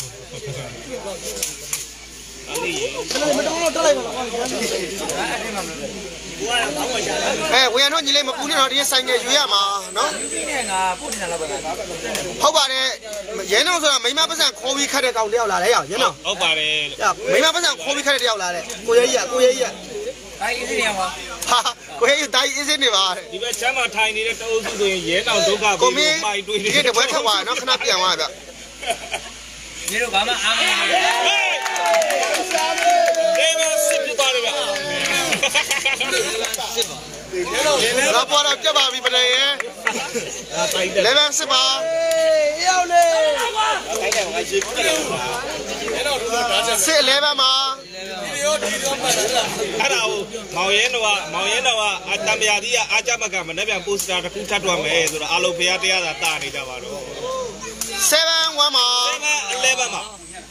အဲ့ဒီမတော်တော့တက်လိုက်ပါလားကွာအဲ့ဒီမှာအဲဝေယံတော့ညီလေးမပူနဲ့တော့ဒီဆိုင်ငယ်ရွေးရမှာနော်ဒီနဲ့ငါပို့နေတာလားဗျာဟုတ်ပါတယ်ရဲနောင်ဆိုတာမိမပတ်စံခေါ်ပြီးခတ်တဲ့ကောင်တယောက်လာတယ်ရောက်ရဲနောင်ဟုတ်ပါတယ်မိမပတ်စံခေါ်ပြီးခတ်တဲ့တယောက်လာတယ်ကိုရဲကြီးကကိုရဲကြီးကတိုင်းအေးနေပါဟာကိုရဲကြီးတိုင်းအေးစင်းနေပါဒီဘက်ချမ်းမှာထိုင်နေတဲ့တအုပ်စုဆိုရင်ရဲတောင်ဒုက္ခပြီးမိုက်တွေးနေဒီတပွဲထက်သွားနော်ခဏပြန်သွားဗျညီတို့ဘာမှအားမရဘူးဟေးဒေးမစစ်ပြသွားတယ်ဗျเราพอเราจะมามีประเด็นเลเวลสิบมาสิเลเวลมาအဲ့ဒါကိုမောင်ရဲတော့မောင်ရဲတော့အတံမြာကြီးကအကြမကမနေ့ပြန်ပိုစတာတစ်ခုထပ်တော့မယ်ဆိုတော့အလုံးဖျားတရားသာတာနေကြပါတော့ seven oneမှာ elevenမှာ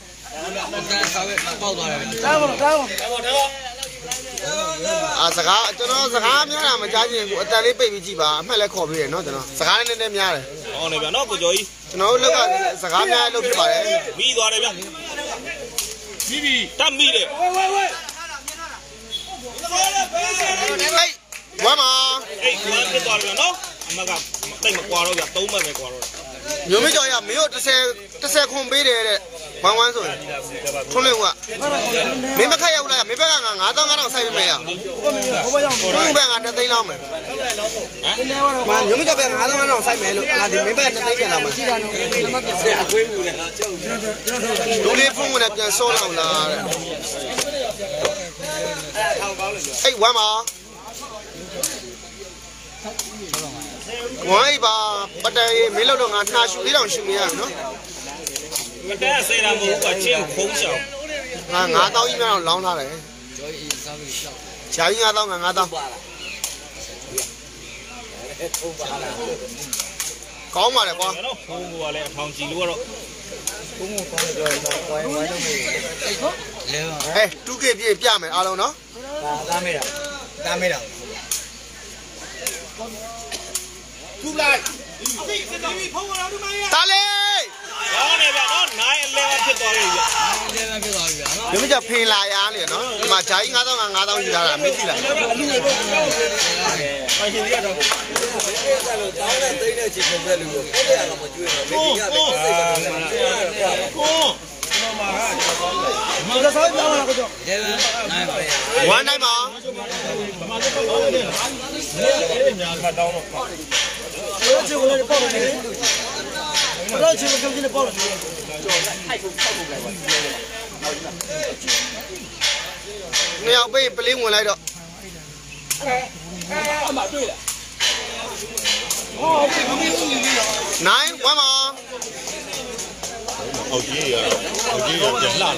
ပေါက်သွားတယ်တောင်းတောင်းအာစကားကျွန်တော်စကားများတာမကြားချင်းကိုအတန်လေးပိတ်ပြီးကြည့်ပါအမှတ်လည်းခေါ်ပြီးရနော်ကျွန်တော်စကားနည်းနည်းများတယ်ဟောနေဗျာနော်ကိုကျော်ကြီးကျွန်တော်တို့လောက်ကစကားများလုပ်ဖြစ်ပါတယ်ပြီးသွားတယ်ဗျာပြီးပြီတတ်မိတယ်ဝဲဝဲဝဲဟေးဝမ်းမှာအေးဝမ်းဖြစ်သွားတယ်နော်အမကတိတ်မကွာတော့ဗျာသုံးမှတ်ပဲကွာတော့မျိုးမကျော်ရမင်းတို့တစ်ဆယ်ခွန်ပေးတယ်တဲ့ဝမ်းဝမ်းဆိုရင်ထွန်းလင်းကမင်းမခက်ရောက်လားမင်းဘက်ကငါ၅သောင်း၅ထောင်စိုက်ပေးမယ်ရဟိုဘက်ရောက်ဘယ်ကတစ်သိန်းလောက်မယ်ဟမ်မျိုးမကျော်ဘက်က၅သောင်း၅ထောင်စိုက်မယ်လို့ငါဒီမင်းဘက်ကတစ်သိန်းပြန်လာမှာရှိတာနော်အခွေးမှုနဲ့ဒိုလေးဖုန်းနဲ့ပြန်စောလောက်လားတဲ့အေးဝမ်းမှာဝိုင်းပါပတရေမင်းလို့တော့ငါနှာရှူလေးတောင်ရှူနေရနော်မတဲဆေးရမို့ကချင်းခုံးရှောင်းငါ၅သောင်းကြီးများတော့လောင်းထားတယ်ဂျာကြီး၅သောင်းငါ၅သောင်းကောင်းပါလေကွာနော်ခုံးကလည်းအထောင်ကြည့်လို့ကတော့ခုံးကိုကောင်းတယ်တော့ဝိုင်းဝိုင်းလုပ်နေတယ်လဲပါဟဲ့ two K ပြည့်ပြမယ်အားလုံးနော်ဒါသားမေးတာသားမေးတာသူလိုက်တာလေရောင်းနေဗျာနော်nine elevenဖြစ်သွားပြီဗျာ elevenဖြစ်သွားပြီဗျာနော်ဒီမှာဖင်လာရလေနော်ဒီမှာဂျာကြီး၅သောင်း၅သောင်းယူထားတာမင်းသိလားပိုင်ရှင်ကြီးကတော့အဲ့လိုတောင်းတဲ့သိတဲ့ချိန်ပုံစံလူကိုကိုယ့်ရကမကျွေးတော့မင်းကြီးကလည်းစိတ်ပါနေတယ်ကိုမတော်ဆောင်းပြောင်းလာကိုကြော eleven nine ပဲဝမ်းတိုင်းမှာဘာမှလည်းပေါ့နေတယ်အဲ့ညာကတောင်းတော့ပေါ့အဲ့ချေကိုလည်းပေါ့နေတယ်အဲ့ချေကိုလည်းပေါ့နေတယ်ထိုက်ဖို့ထောက်ဖို့လိုက်ပါနှစ်ယောက်ပေးပလင်းဝင်လိုက်တော့အမတွေ့လားဟောဒီမင်းကြီးကြီးတော့ nine oneမှာအောက်ကြီးရအောက်ကြီးရပြန်လှလာ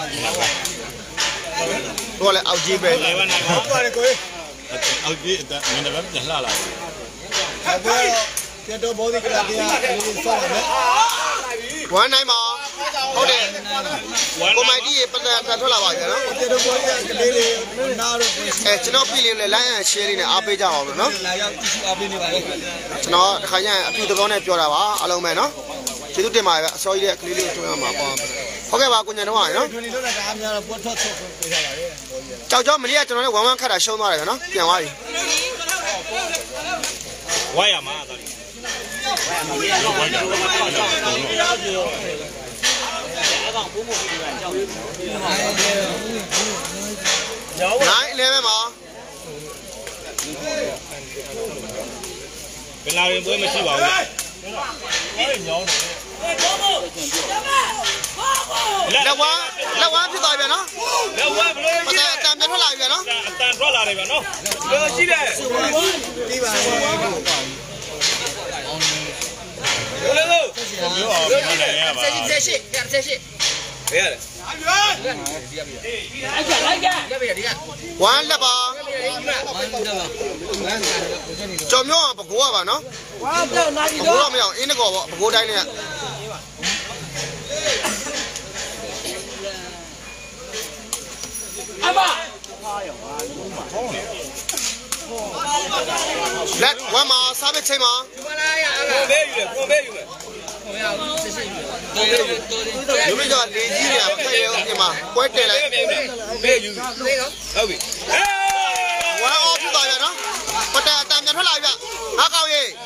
တော့လေအောက်ကြီးပဲ eleven nine ဟုတ်ပါတယ်ကိုအောက်ကြီးမင်းလည်းပြန်လှလာဟုတ်ကဲ့ကျတော့ဘောဒီကလာတရားလေးဆောင်းမယ်ဝမ်းတိုင်းမှာဟုတ်တယ်ကိုမိုင်ဒီပတ်သက်ထွက်လာပါကြနော်ကျတော့ဘောဒီကလေးလေးနားတော့အဲကျွန်တော်ပြည်လေးလိုင်းရ share လေးနဲ့အားပေးကြအောင်လို့နော်လာရောက်ကြည့်ရှုအားပေးနေပါလေကျွန်တော်တစ်ခါကျရင်အပြူသဘောနဲ့ပြောတာပါအားလုံးပဲနော်ကျေးဇူးတင်ပါတယ်အစောကြီးတဲ့ကလေးလေးကိုတွေ့ရမှာပေါ့ဟုတ်ကဲ့ပါကိုညံတော့ရနော်ဒီလိုတော့အားများတော့ပွတ်ထွက်ထွက်ပေးထားပါတယ်ကြောက်ကြောက်မလေးကကျွန်တော်လည်းဝမ်းဝမ်းခတ်တာရှုံးသွားတယ်နော်ပြန်သွားပြီဝိုင်းရမှာဒါလေးဝိုင်းရမှာဝိုင်းရမှာ nine elevenမှာပင်လာရင်ပွဲမရှိပါဘူးလက်ဝါးလက်ဝါးဖြစ်သွားပြီနော်လက်ဝါးဘလို့ရှိအတန်ပြန်ထွက်လာပြီနော်အတန်ထွက်လာတယ်ဗျနော်ဘယ်လိုရှိလဲဒီပါဘယ်လိုလဲမျိုးအောင်ပြန်နေရပါဆက်ရှိဆက်ရှိဆက်ရှိဘယ်ရလဲအဲ့ကြလိုက်ကြရပြီဒီကဝမ်းလက်ပါကျော်မျိုးကပကိုးရပါနော်ဝမ်းပြောနာကြီးတော့ပကိုးတော့မရအောင်အင်းတကောပေါ့ပကိုးတိုင်းနဲ့အမလက်ဝမ်းမှာစားပစ်ချိန်မှာကိုဘေးယူလေကိုဘေးယူလေလူမကျော်လေကြီးတွေကမခက်ရအောင်ပြင်မှာပွဲတယ်လိုက်ဘေးယူဟုတ်ပြီဝမ်းအော်ပြသွားရနော်ပတန်အတန်ပြန်ထွက်လာပြီငါကောက်ရေး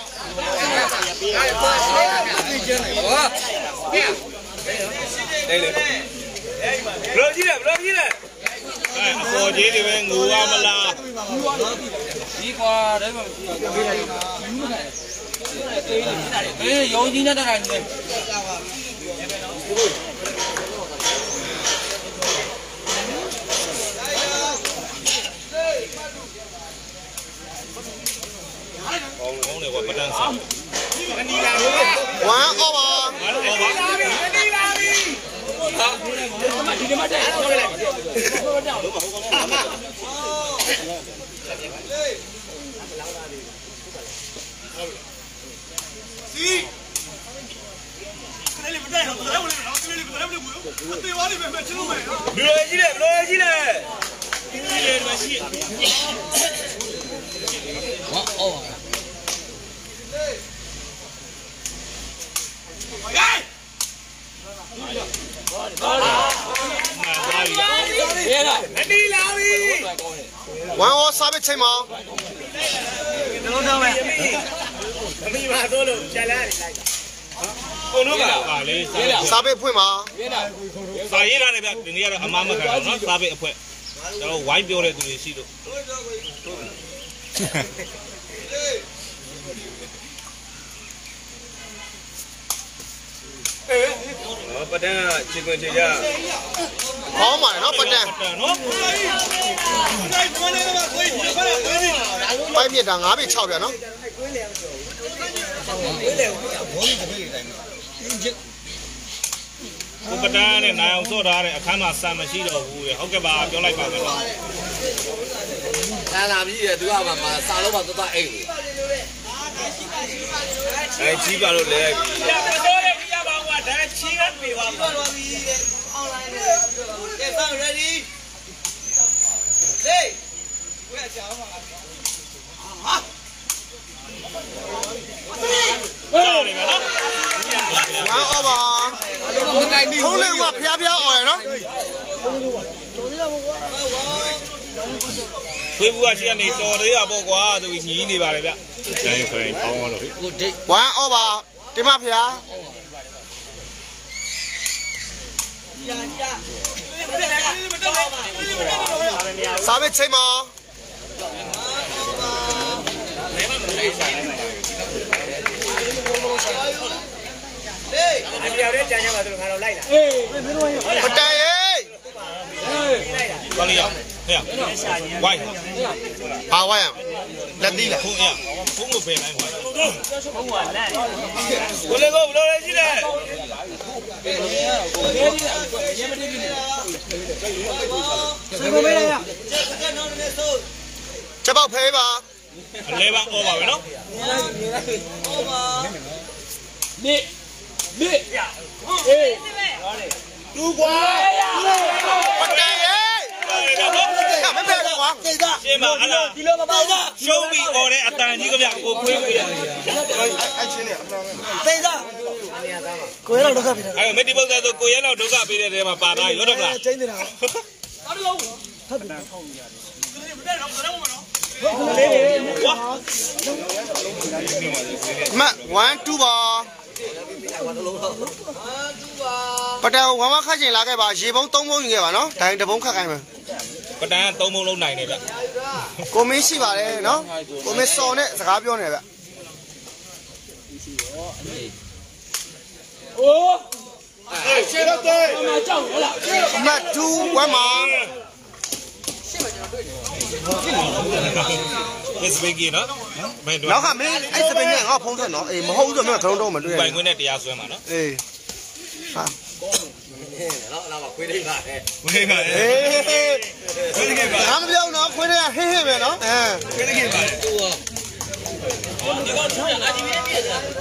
တေးလေဘလို့ကြီးလဲဘလို့ကြီးလဲအဲအပေါ်ကြီးတွေပဲငိုရမလားဒီကွာတဲ့အေးရောကြီးနေတာနေကောင်းကောင်းတယ်ကွာပတန်းစားဝမ်အော်ပါဟာအော်ပါဒီမှာတက်ဟုတ်တယ်စီခလေးမတက်တော့ဘယ်လိုလဲခလေးဘယ်လိုလဲဘူးအသေးဝါးနေပဲချလို့မယ်ဘယ်လိုကြီးလဲဘယ်လိုကြီးလဲဒီလေမရှိဟောအော်ဝမ်အော်စားပဲချိန်မောင်းလုံးတော့ပဲအမိမတော့လို့ချက်လာနေလိုက်ကိုတို့ကပါလေစားပဲဖွင့်ပါစာရေးထားတယ်ဗျဒီနေ့ကတော့အမမခံတော့နော်စာပေအဖွဲကျွန်တော်ဝိုင်းပြောတဲ့သူတွေရှိလို့အေးပဒန်းချစ်ခွင်ချေကြကောင်းပါလေနော်ပတန်းနော်ပိုက်မြစ်တာ၅ပေ၆ပြနော်ကိုပတန်းနဲ့နိုင်အောင်စော့ထားတဲ့အခန်းမှာစာမရှိတော့ဘူးလေဟုတ်ကဲ့ပါပြောလိုက်ပါမယ်နော်လာလာပြီတဲ့သူကမှစာလုံးပါသွားအိတ်အဲကြီးပါလို့လဲရတော့လေပြရပါဦးကဒါချီးရပြီပါပါ Get fun ready. Hey. Where are you? Ah. ဟုတ်တယ်နော်ဝမ်အော်ပါထုံးလေးကဖျားဖျားအော်ရနော်ခွေးဘူးကရှိကနေတော်သေးတာပေါ့ကွာသူညီးနေပါလေဗျတိုင်းဆိုရင်ပေါင်းအောင်လို့ Good day. ဝမ်အော်ပါဒီမဖျားစားပဲချိန်မောင်း Hey. အပြောင်းတဲ့ကြံကြမှာသူတို့ငါတော့လိုက်လာပတန်းရေးကောင်းလေးရဟဲ့ဝိုင်းဘာဝိုင်းရလက်တီးလားဖုန်းရဖုန်းကိုပယ်လိုက်ပါဘုံကလန့်ကိုလေးကိုဘယ်လိုလဲရှိလဲချက်ပေါက်ဖေးပါအလဲပါအော်ပါပဲနော်နေနေအေးတူကွာပတန်းရေးမဖက်တော့ကွာရှင်းပါအလားဒီလိုမပေါ့ရှုံးပြီးအော်တဲ့အတန်ကြီးကဗျကိုခွေးခွေးရအဲ့ချင်းလေး Say that. ကိုရတော့ဒုက္ခပြီအဲ့မေတ္တိပုဒ်ဆိုကိုရဲလောက်ဒုက္ခပေးတဲ့နေရာမှာပါတာရောတော့မလားချင်းနေတာ မဝမ်တူပါပတန်းဝမ်ဝခတ်ချင်လာခဲ့ပါရေပုံး၃ပုံးယူခဲ့ပါနော်ဒိုင်တပုံးခတ်ခိုင်းမယ်ပတန်းသုံးပုံလုံးနိုင်တယ်ဗျကိုမင်းရှိပါတယ်နော်ကိုမင်းစော်နဲ့စကားပြောနေဗျအိုးအေးရှေ့တော့တယ်အမကြောက်ဟလားမတ်တူဝမ်မာမစ်ဘီကီနော်မင်းတို့နောက်ကမင်းအဲ့စပင်းနဲ့ငါဖုံးထွက်နော်အေးမဟုတ်ဘူးဆိုတော့ကျွန်တော်တော့မတွေ့ရပိုင်ခွင့်နဲ့တရားစွဲမှာနော်အေးဟာနော်လာပါခွေးလေးပါဟဲ့ဝေးပါလေအေးခွေးတကယ်ပါငါမပြောနော်ခွေးတွေကဟင်းဟင်းပဲနော်အဲခွေးတကယ်ပါတူอ่ะဒီကောင်ချွတ်အာဂျီရဲ့ပြည့်တယ်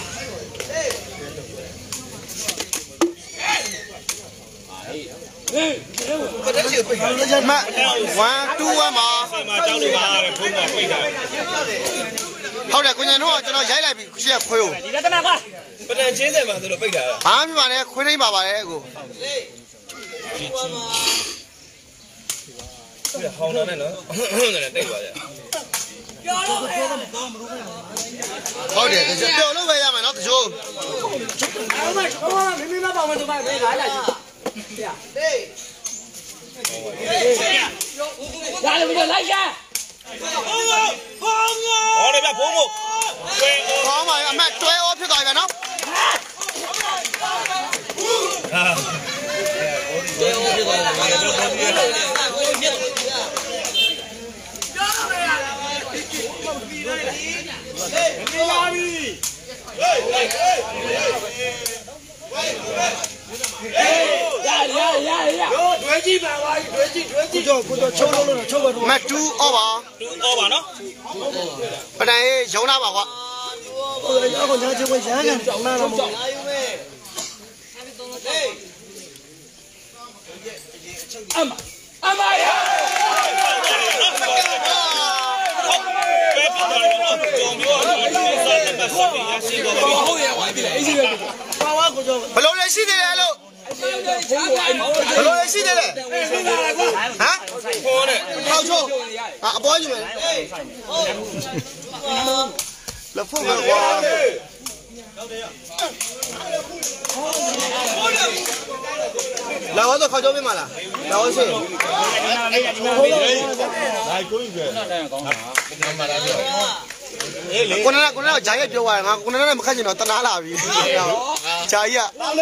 မတ်ဝမ်တူဝမ်မာဆက်မှာတောင်းလို့ပါတဲ့ဖုန်းကပိတ်တာဟုတ်တယ်ကိုညံတော့ကျွန်တော်ရိုက်လိုက်ပြီရှေ့ခွေးကိုဒီလက်တနာကွာပတန်းချင်းစက်မှာဆိုတော့ပိတ်တာဘာမှမပါနဲ့ခွေးထိပါပါတယ်ကိုဟောင်းတော့နဲ့နော်ဟုတ်တယ်တိတ်ပါကြဟုတ်တယ်ပျော်လို့ပဲရမယ်နော်တချို့အော်မအော်မင်းမပေါ့မတို့ပါပဲလာလာရှိပြဟေးလာလေမလိုက်ရဟောလေဗျဖုန်းမို့ဝေးကောင်းပါရဲ့အမတ်တွဲဩဖြစ်သွားပြီနော်ဟာတေဟိုပြသွားတယ်ဘာလို့ပြမတူအော်ပါတူအော်ပါနော်ပဒံရေးရုံးလာပါကွာဟိုအခုညာချေဝင်ရမ်းကန်ကြောင်းလာတော့မဟုတ်အမအမရဘလို့လဲရှိသေးတယ်လို့ဘလို့လဲရှိသေးတယ်ဟမ်ဟိုတဲ့ထောက်ချိုးအပေါ်ယူမယ်လက်ဖုန်းကွာလာတော့ခေါ်ကြပေးမလားလာအောင်ရှိလိုက်ကိုကြီးပဲကိုနနာကိုနနာဂျာရဲ့ပြောသွားတယ်ငါကိုနနာနဲ့မခတ်ချင်တော့တနာလာပြီဂျာကြီးက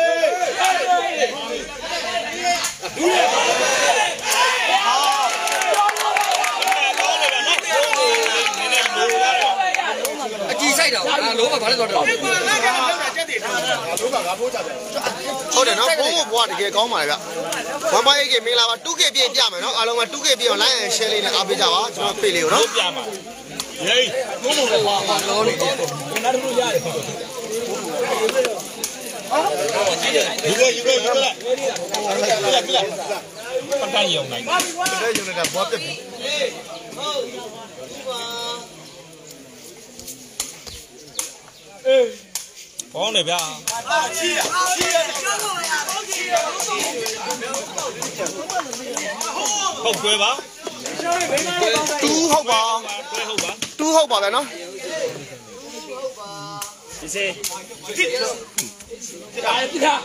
အကြည့်ဆိုင်တော့ငါလုံးဝဘာလဲဆိုတော့ဟုတ်တယ်နော်ဘိုးဘဘွားတကယ်ကောင်းပါလေဗျone by eight K မင်္ဂလာပါ two K ပြည့်ပြမယ်နော်အားလုံးက two K ပြည့်အောင် like and share လေးနဲ့အားပေးကြပါကျွန်တော်ဖေးလေးကိုနော်ပြမှာယေးဘိုးဘဘွားဟာလောနေတယ်နားလို့ရတယ်ယူခဲ့ယူခဲ့ယူခဲ့ပြလိုက်ပြလိုက်ပန်းတိုင်းရုံနိုင်တယ်တဲ့ရုံနေတာဘောပြက်ပြီအေးကောင်းတယ်ဗျာချီရချီရဟုတ်ကွယ်ပါတူဟုတ်ပါဟုတ်ပါတူဟုတ်ပါပဲနော်ဒီစေတိတိတာတိတာ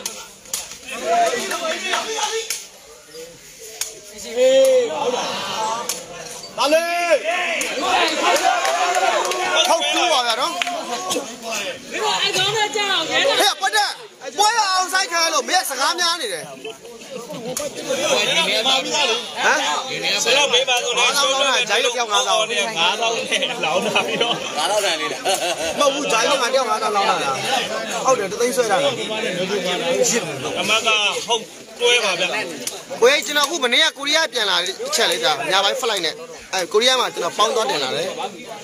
စီဘေးဟုတ်လားလာလေဟုတ်တူပါဗျာနော်ဒီကအဲ့ကောင်နဲ့ကြောက်ရဲဟဲ့ပတ်တဲ့ပွဲအောင်ဆိုင်ခံလို့မင်းစကားများနေတယ်ဟမ်ဆရာဘေးပါဆိုတော့ငါးသောင်းနဲ့ဂျိုင်းလို့ပြောင်းငါးသောင်းနဲ့ငါးသောင်းနဲ့လောင်းတာပြီးတော့ငါးသောင်းတန်လေးလားမဟုတ်ဘူးဂျိုင်းလို့ငါတယောက်ငါးသောင်းလောင်းတာလားဟုတ်တယ်တသိန်းဆွဲတာလားအမကဟုတ်တွဲပါဗျဝေးကျွန်တော်အခုမနေ့ကကိုရီးယားပြန်လာချက်လေးကြာညပိုင်း flight နဲ့အဲကိုရီးယားမှာကျွန်တော်ပေါင်းသွားတင်လာတယ်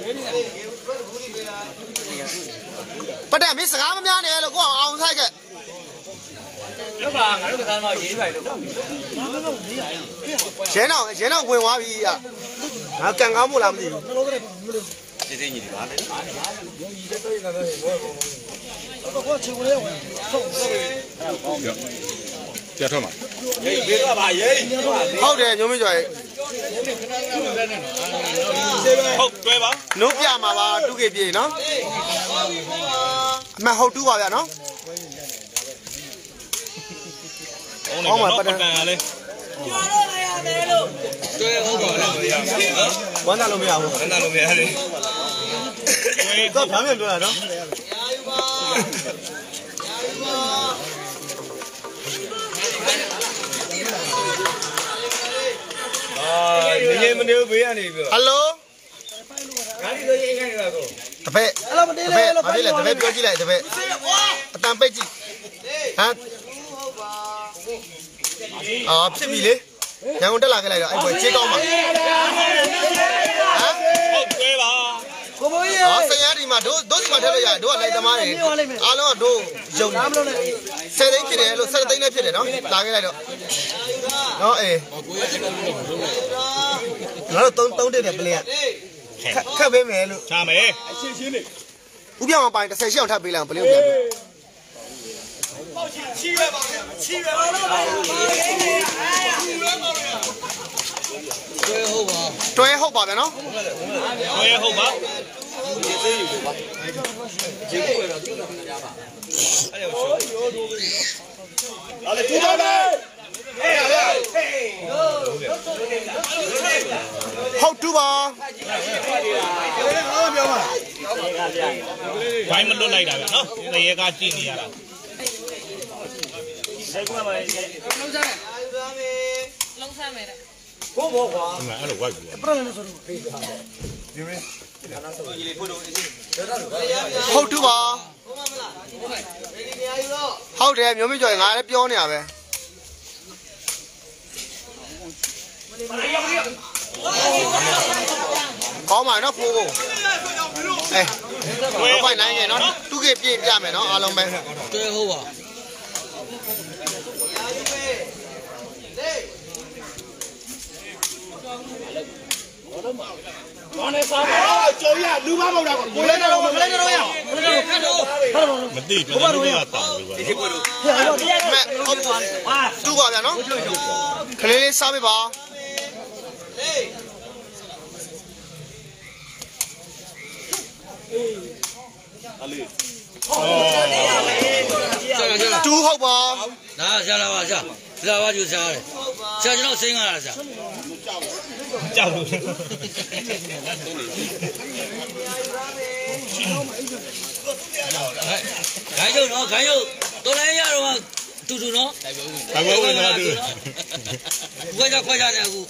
ပတ်တဲ့မင်းစကားမများနဲ့လို့ကိုအောင်ဆိုင်ခဲ့တော့ပါငါတို့ကစားတော့ရေးပါလို့ရဲနောင်ရဲနောင်ဝင်သွားပြီอ่ะငါကန်ကောင်းမို့လားမသိဘူးစစ်စစ်ကြီးဒီပါလေပြတ်ထွက်မှာရေးဘေးတော့ပါရေးဟုတ်တယ်ညိုးမကျော်ရဲ့ဟုတ်တွဲပါနှုတ်ပြမှာပါတူကေပြေနော်အမဟုတ်တူပါဗျာနော်ဟောမှာပတ်တန်ရလဲကျော်တော့ရရတယ်လို့တွဲဟုတ်ပါလားမရဘူးဝမ်းသာလို့မရဘူးဝမ်းသာလို့မရတယ်တော့ဖြမ်းပြန်ပြောတာနော်အာနေမနေဘေးကနေပြောဟယ်လိုငါဒီလိုရေးခိုင်းတာကိုတပည့်အဲ့လိုမတေးလေလို့ဖိုင်လေတပည့်ပြောကြည့်လိုက်တပည့်အတန်ပိတ်ကြည့်ဟမ်အာဖြစ်ပြီလေညောင်တက်လာခဲ့လိုက်တော့အဲ့ဘွယ်ချေးကောင်းပါဟမ်ဟုတ်ကဲ့ပါကိုဘိုးကြီးဟောဆရာဒီမှာတို့တို့ဒီမှာထည့်လို့ရတယ်တို့ကလိုက်သမားတွေအားလုံးကတို့ယုံနာမလို့နဲ့ဆယ်သိန်းဖြစ်တယ်လို့ဆယ်သိန်းနဲ့ဖြစ်တယ်နော်လာခဲ့လိုက်တော့နော်အေးငါတို့သုံးသုံးတက်တယ်ပလင်ကခက်ပေးမယ်လို့ချာမယ်အရှင်းရှင်းနေဥပြောင်းအောင်ပိုင်းတစ်ဆယ်ရှင်းအောင်ထပ်ပေးလိုက်အောင်ပလင်ပြန်ပေးပေါက်ချီချီရပါချီရပါတွဲဟုတ်ပါဗျာနော်တွဲဟုတ်ပါဒီသေးယူပါဂျေကိုရတော့ကျတော့ကြပါအဲ့ဒါကိုရှိုးလာလေတူပါမယ်ဟေးဟေးဟုတ်တူပါဘိုင်းမလွတ်လိုက်တာဗျနော်တရေကကြည့်နေရတာလုံးစားမယ်လုံးစားမယ်လုံးစားမယ်ဘောဘောကွာအဲ့လိုဝိုက်ဘူးပြရနေဆိုတော့ဖေးတာဒီမင်းဟုတ်တူပါဟုတ်တယ်မျိုးမျိုးကြော်ငါလည်းပြောနေရပဲကောင်းပါနော်ဖိုးကိုအဲဘယ်နိုင်ငယ်နော်သူကပြည့်ပြမယ်နော်အားလုံးပဲ对ဟုတ်ပါဘာနဲ့စားပါကျော်ရလူမမဟုတ်တာကိုလည်းတော့မလဲတော့ရမသိဘူးဘာလို့လဲတာလို့ပါတူပါဗျာနော်ခလေးလေးစားပေးပါတူဟုတ်ပါနားရှာလာပါရှာလာပါကျူရှာတယ်ရှာကျွန်တော်စိမ့်လာတာရှာကြောက်လို့ခိုင်းရုံနော်ခိုင်းရုံတော်လည်းရတော့တူတူနော်ဘာလို့ဝင်လာတူခွဲကြခွဲကြတယ်အခု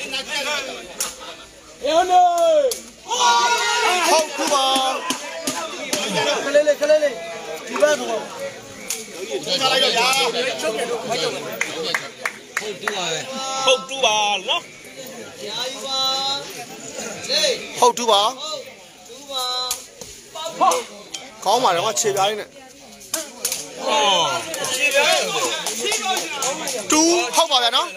ရောနေဟုတ်ကူပါခလေးလေးခလေးလေးဒီဘက်ကတော့ထားလိုက်တော့ညာချုပ်တယ်တော့ဟုတ်တူပါပဲဟုတ်တူပါနော်ဟုတ်တူပါကောင်းပါတော့ခြေပြားလေးနဲ့အော်ခြေပြားတူဟုတ်ပါဗျာနော်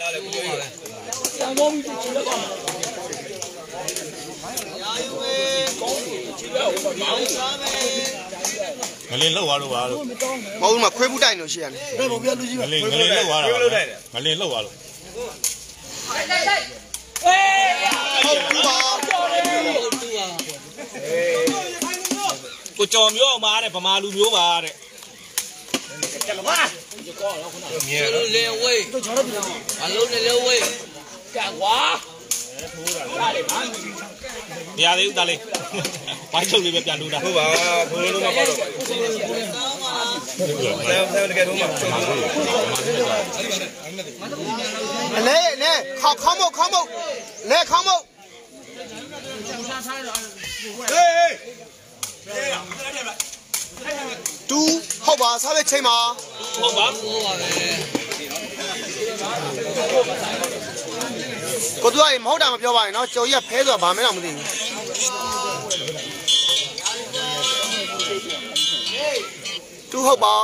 ငလင်းလောက်သွားလို့ပါလို့မဟုတ်ဘူးမခွေးဘူးတိုင်လို့ရှိရတယ်ဘယ်လိုပြလူကြီးငလင်းငလင်းလောက်သွားတာငလင်းလောက်သွားလို့ဟုတ်တူပါကိုကြော်မျိုးအောင်ပါတဲ့ဗမာလူမျိုးပါတဲ့ကျလပါမြေလို့လေဝေးအလုံးနဲ့လေဝေးကကွာတရားသေးဦးသားလေးဝိုင်းချုပ်လေးပဲပြန်လို့တာဟုတ်ပါဘုံလုံးမပေါ့တော့ဆဲဆဲတကယ်တော့မအနေနဲ့ခေါခေါမခေါမလဲခေါမဟေးတူဟုတ်ပါစားပဲချိန်ပါဟုတ်ပါဟုတ်ပါပဲကိုသူကမဟုတ်တာမပြောပါနဲ့နော်ကျော်ကြီးကဖဲဆိုတာဘာမှန်းတော့မသိဘူးတူဟုတ်ပါ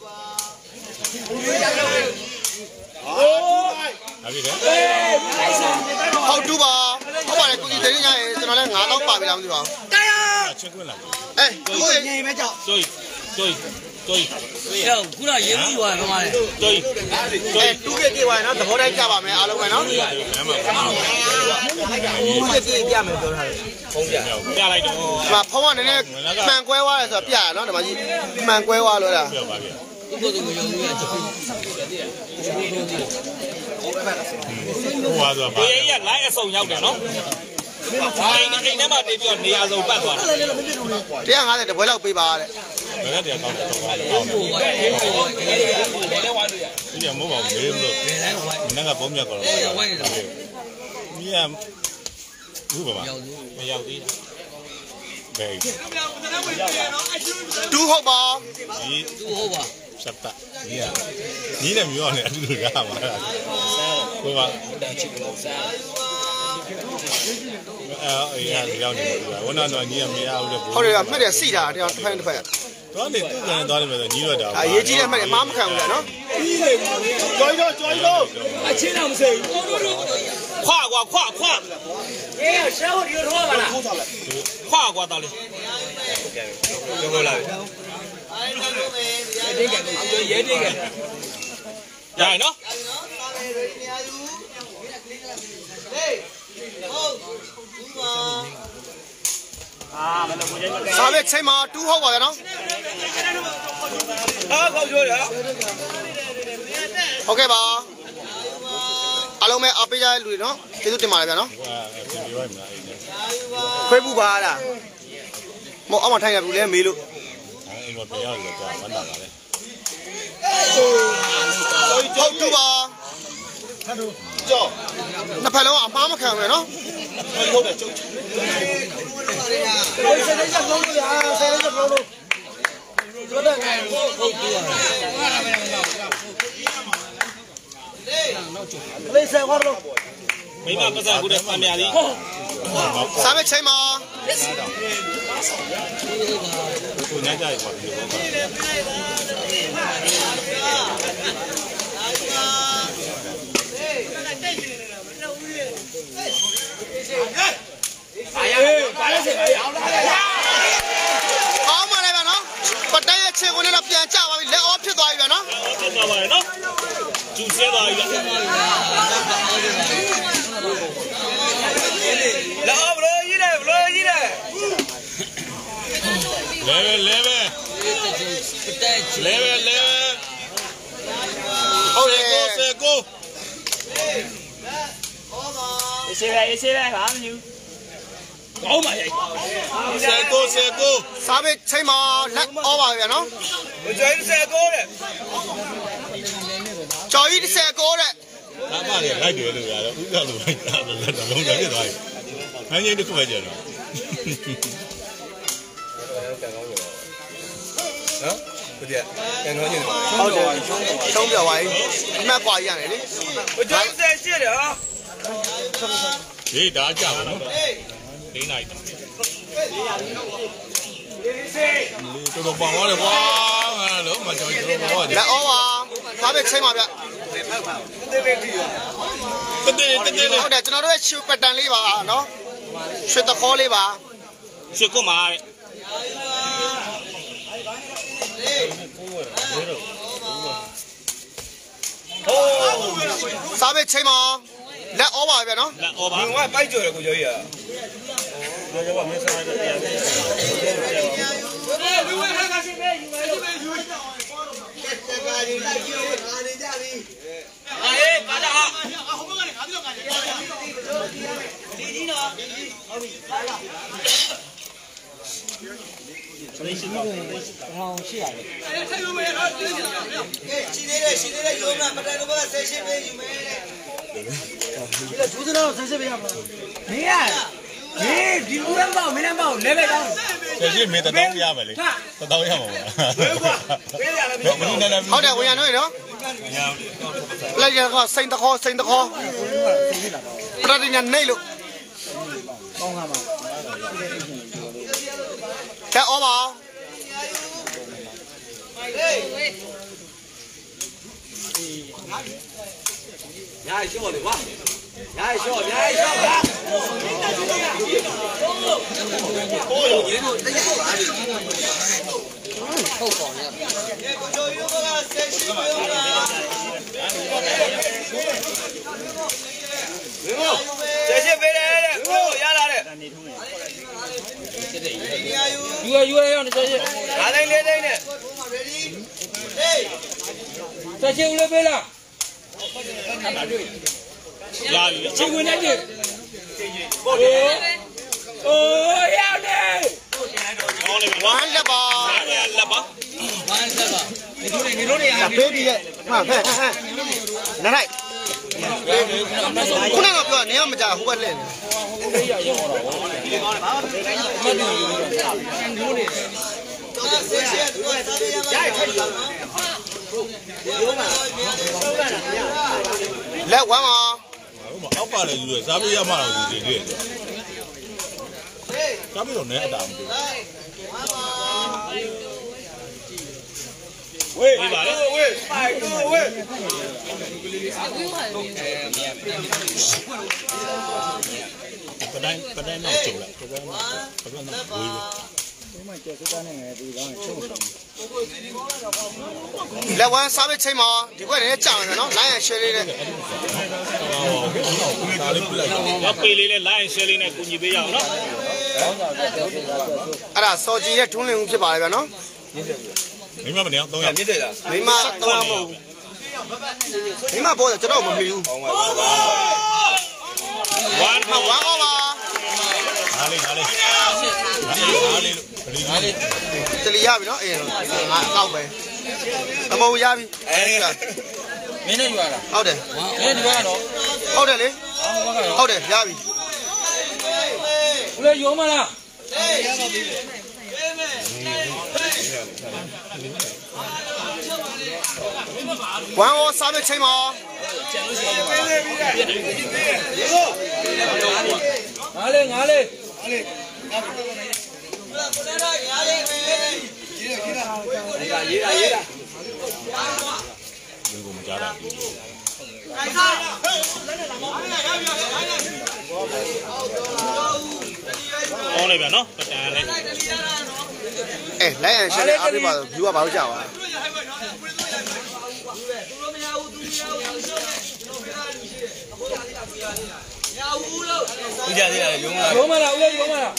ဟုတ်ပြီလေဟုတ်တူပါဟုတ်ပါတယ်ကိုကြီးတင်းရရင်ကျွန်တော်လည်းငါးတော့ပါပြီလားမသိပါဘူးတရားချက်ခွင့်လာအေးကိုကြီးညင်ပဲကြောက်ကျွိကျွိကျွိကျောင်းခုနရေဘူးရွာခမလေးကျွိကျွိတူကပြေးသွားရင်နော်သဘောတိုင်းကြပါမယ်အားလုံးပဲနော်တူကပြေးပြမယ်ပြောထားတယ်ဖုံးပြပြလိုက်တော့ဒီမှာဖုံးကနည်းနည်းမှန်ကွဲသွားတယ်ဆိုတော့ပြရနော်ဒီမှာကြီးမှန်ကွဲသွားလို့လားပြပါဗျာဘုဒ္ဓကိုယုံကြည်ရကျောင်းဟိုဟာဆိုပါကိုကြီးကလိုက်အစုံရောက်တယ်နော်အိမ်အိမ်ထဲမှာနေပြီးတော့နေရာစုံပတ်သွားတာတရားငါးဆယ်တပွဲလောက်ပေးပါတဲ့ဘယ်နဲ့တရားကောင်းတော့ပါလဲဟုတ်ပါဘူးဒီကမဟုတ်ပါဘူးမေးလို့မင်းကပုံမြတ်ကတော့ဝိုင်းနေတာမြင်ဘူးပါမရောက်သေးဘယ်တူဟုတ်ပါဒီတူဟုတ်ပါစပ်တာညီကညီနဲ့မျိုးနဲ့အတူတူရမှာလားဟုတ်ပါအဲရရောက်နေပြီဝနာတော့ညီကမရဘူးလေဟုတ်တယ်မှတ်တယ်စိတာတရားတစ်ဖက်တစ်ဖက်တော့နေသူ့ကနေသွားတယ်မယ်ဆိုညီတော့တာအရေးကြီးတယ်မှတ်တယ်မားမခံဘူးလေနော်ကျော်ကျော်ကျော်ကျော်အချင်းတော့မစိခွာကွာခွာခွာအေးရှောင်းဒီလိုထောပါလားခွာကွာတော်လေးကျော်ခေါ်လာပြီရဲတိတ်ကရဲတိတ်ကရရနော်အာမလို့ကိုကြီးမကဲစားပဲချိန်မှာတူးဟုတ်ပါရဲ့နော်ဟာကောက်ကျော်ရဟုတ်ကဲ့ပါအားလုံးပဲအားပေးကြတဲ့လူတွေနော်ကျေးဇူးတင်ပါတယ်ဗျာနော်ခွေးပူပါလားမဟုတ်အောက်မှာထိုင်ရဘူးလဲမေးလို့အိမ်မှာပြန်ရောက်လို့ကြာဝမ်းတာပါလေဟုတ်တူပါကြော်နှစ်ဖက်လုံးအမှားမခံဘူးနော်ဟုတ်တယ်ကျုပ်ဘယ်စနေကြကောင်းလို့လားဆယ်ရက်ကောင်းလို့တို့တယ်ဟုတ်ပြီလေးဆယ်ခေါ်လို့မိမပတ်စံကူတဲ့ဖန်မြာလေးစားမဲ့ချိန်မှာကိုညကြရပါဘူး哎呀，把那些不要了。 好嘛来吧喏，不但要吃过来了，变价话来熬皮多一点喏。 皮多一点喏，就切多一点。 来熬不容易嘞，不容易嘞。 来呗来呗，来呗来呗。 好嘞， 三个。 一些呗一些呗，啥子牛？好嘛呀！ 三个三个。 စားမဲ့ချိန်မှာလက်အောပါဗျာနော်我这是三个嘞。 ကြော်ကြီးတစ်ဆယ်ကိုတဲ့ဒါမှလည်းလိုက်တယ်လို့ရတယ်ဥစ္စာလိုလိုက်တာလည်းလုံးလုံးပြစ်သွားပြီ။ဟန်ကြီးတစ်ခုပဲကျန်တော့။နော်။ဟုတ်တယ်။ကန်တော်ကြီးဟုတ်တယ်ရှုံးပြောပါပြီအမှတ်ကွာကြီးရတယ်လေ我这是三十的啊。 ဟေးဒါကြပါနော်။လေးနိုင်တယ်။တော်တော်ပေါင်သွားတယ်ကွာ။ငါလုံးမကြောက်ကြောက်တော့လက်အောပါစားမဲ့ချိန်မှာဗျတသေးလေးတသေးတသေးလေးဟုတ်တယ်ကျွန်တော်တို့ရဲ့ရှူပတန်လေးပါနော်ရွှေတခေါ်လေးပါရွှေကွတ်မှာတဲ့စားမဲ့ချိန်မှာလက်အောပါဗျာနော်လက်အောပါငါပိုက်ကြော်တယ်ကိုကျော်ကြီးอ่ะကျော်ကျော်ကမင်းစားရတယ်ပြန်တယ်ဝေးဟာကရှိပဲယူမယ်ယူမယ်ယူတယ်ပါရီလိုက်ကြည့်လို့ခါနေကြပြီအေးပါလာဟာဟိုဘက်ကနေခါပြီးတော့ကနေဒီကြီးနော်ဟုတ်ပြီလာလာလေးရှိတော့ထောင်ရှိရတယ်အဲ့ဒါယူမယ်ဟာတင်းနေတာကဲရှိသေးတယ်ရှိသေးတယ်ယူမလားပတိုင်တော့ကဆယ်ရှင်းပေးယူမယ်ဒီလိုဒူးစနာကိုဆက်ဆက်ပေးရမှာမင်းကဟေးဒီဦးရမ်းပေါ့မင်းရမ်းပေါ့လဲပဲကောင်းဆက်ရှိမင်းတတောင်းရမယ်လေတတောင်းရမှာပါဘယ်ကွာဘယ်ရလဲဟုတ်တယ်ဝင်ရနော်နော်လိုက်ရကစိန်တခေါ်စိန်တခေါ်ပရဒင်းနေလို့ကောင်းပါမှာကဲအောပါညာရှော့လေကွာညာရှော့ညာရှော့ပါဟိုလိုရင်းတို့တရားပါဟုတ်ပါနဲ့ကိုကျော်ရိုးကဆက်ရှိပြောတာဆက်ရှိပေးတယ်တဲ့ကိုရလာတဲ့ယူရယူရအောင်ဆက်ရှိငါးသိန်းလေးသိန်းနဲ့ဆက်ရှိဦးလေးပေးလားလာပြီချင်းဝင်နေတယ်ဟုတ်တယ်အိုးရောက်တယ်ဟောလေဝမ်းလက်ပါလက်ပါဝမ်းလက်ပါဒီလိုနေလို့နေရဘေးပြီးရဲ့ဟာဟဲ့ဟဲ့နားလိုက်ခုနကပြောနေရမကြဟိုဘက်လှည့်နေဟိုလေးရရောက်တော့ဘာလဲဒီကောင်းတယ်ဘာမှမသိဘူးဒီလိုနေတော့ဆက်ရှိတော့စားရရပါရိုးမှာလက်ဝမ်းပါအောက်ပါလေယူရစားပေးရမှာတော့ဒီဒီစားပြီးတော့လည်းအတားမတွေ့ဝေးပါလေဝေးပိုက်တော့ဝေးပတိုင်းပတိုင်းတော့ကျုံလိုက်ပတိုင်းတော့ပတိုင်းတော့ဝေးပဲဒီမှာကျေစကားနဲ့ငယ်ဒီကောင်းချုံချုံလက်ဝမ်းစားမဲ့ချိန်မှာဒီကွက်နဲ့ကြာတယ်နော်လိုင်းရရှယ်လေးနဲ့ဒါလေးပြလိုက်တော့ပေးလေးနဲ့လိုင်းရှယ်လေးနဲ့ကူညီပေးရအောင်နော်အဲ့ဒါစော်ကြီးရဲ့ထွန်းလင်းဦးဖြစ်ပါလေဗျာနော်မိမမနေအောင်သုံးရမြစ်တယ်လားမိမသုံးရမဟုတ်မိမပေါ်တယ်ကျွန်တော်မမီဘူးဝမ်းမဝမ်းအောင်ပါဟာလေးဟာလေးဟာလေးဟာလေးတလီရပြီနော်အေးငါအောက်ပဲအမောရပြီအဲဒီကမင်းနဲ့ယူရတာဟုတ်တယ်မင်းဒီဘက်ကတော့ဟုတ်တယ်လေအော်ဘက်ကတော့ဟုတ်တယ်ရပြီဦးလေးရောမလားဝမ်ဟောစားမဲ့ချိန်မှာငါလေးငါလေးရေးတာရေးတာရေးတာဘယ်ကိုမကြားတာအောင်းလိုက်ပြန်နော်ပတန်လေးအဲလိုက်ရန်ရှင်းအားပေးပါဆို view ကဘာလို့ကြောက်อ่ะဦးကြသေးလားရုံးလားရောမလားဦးလေးရောမလား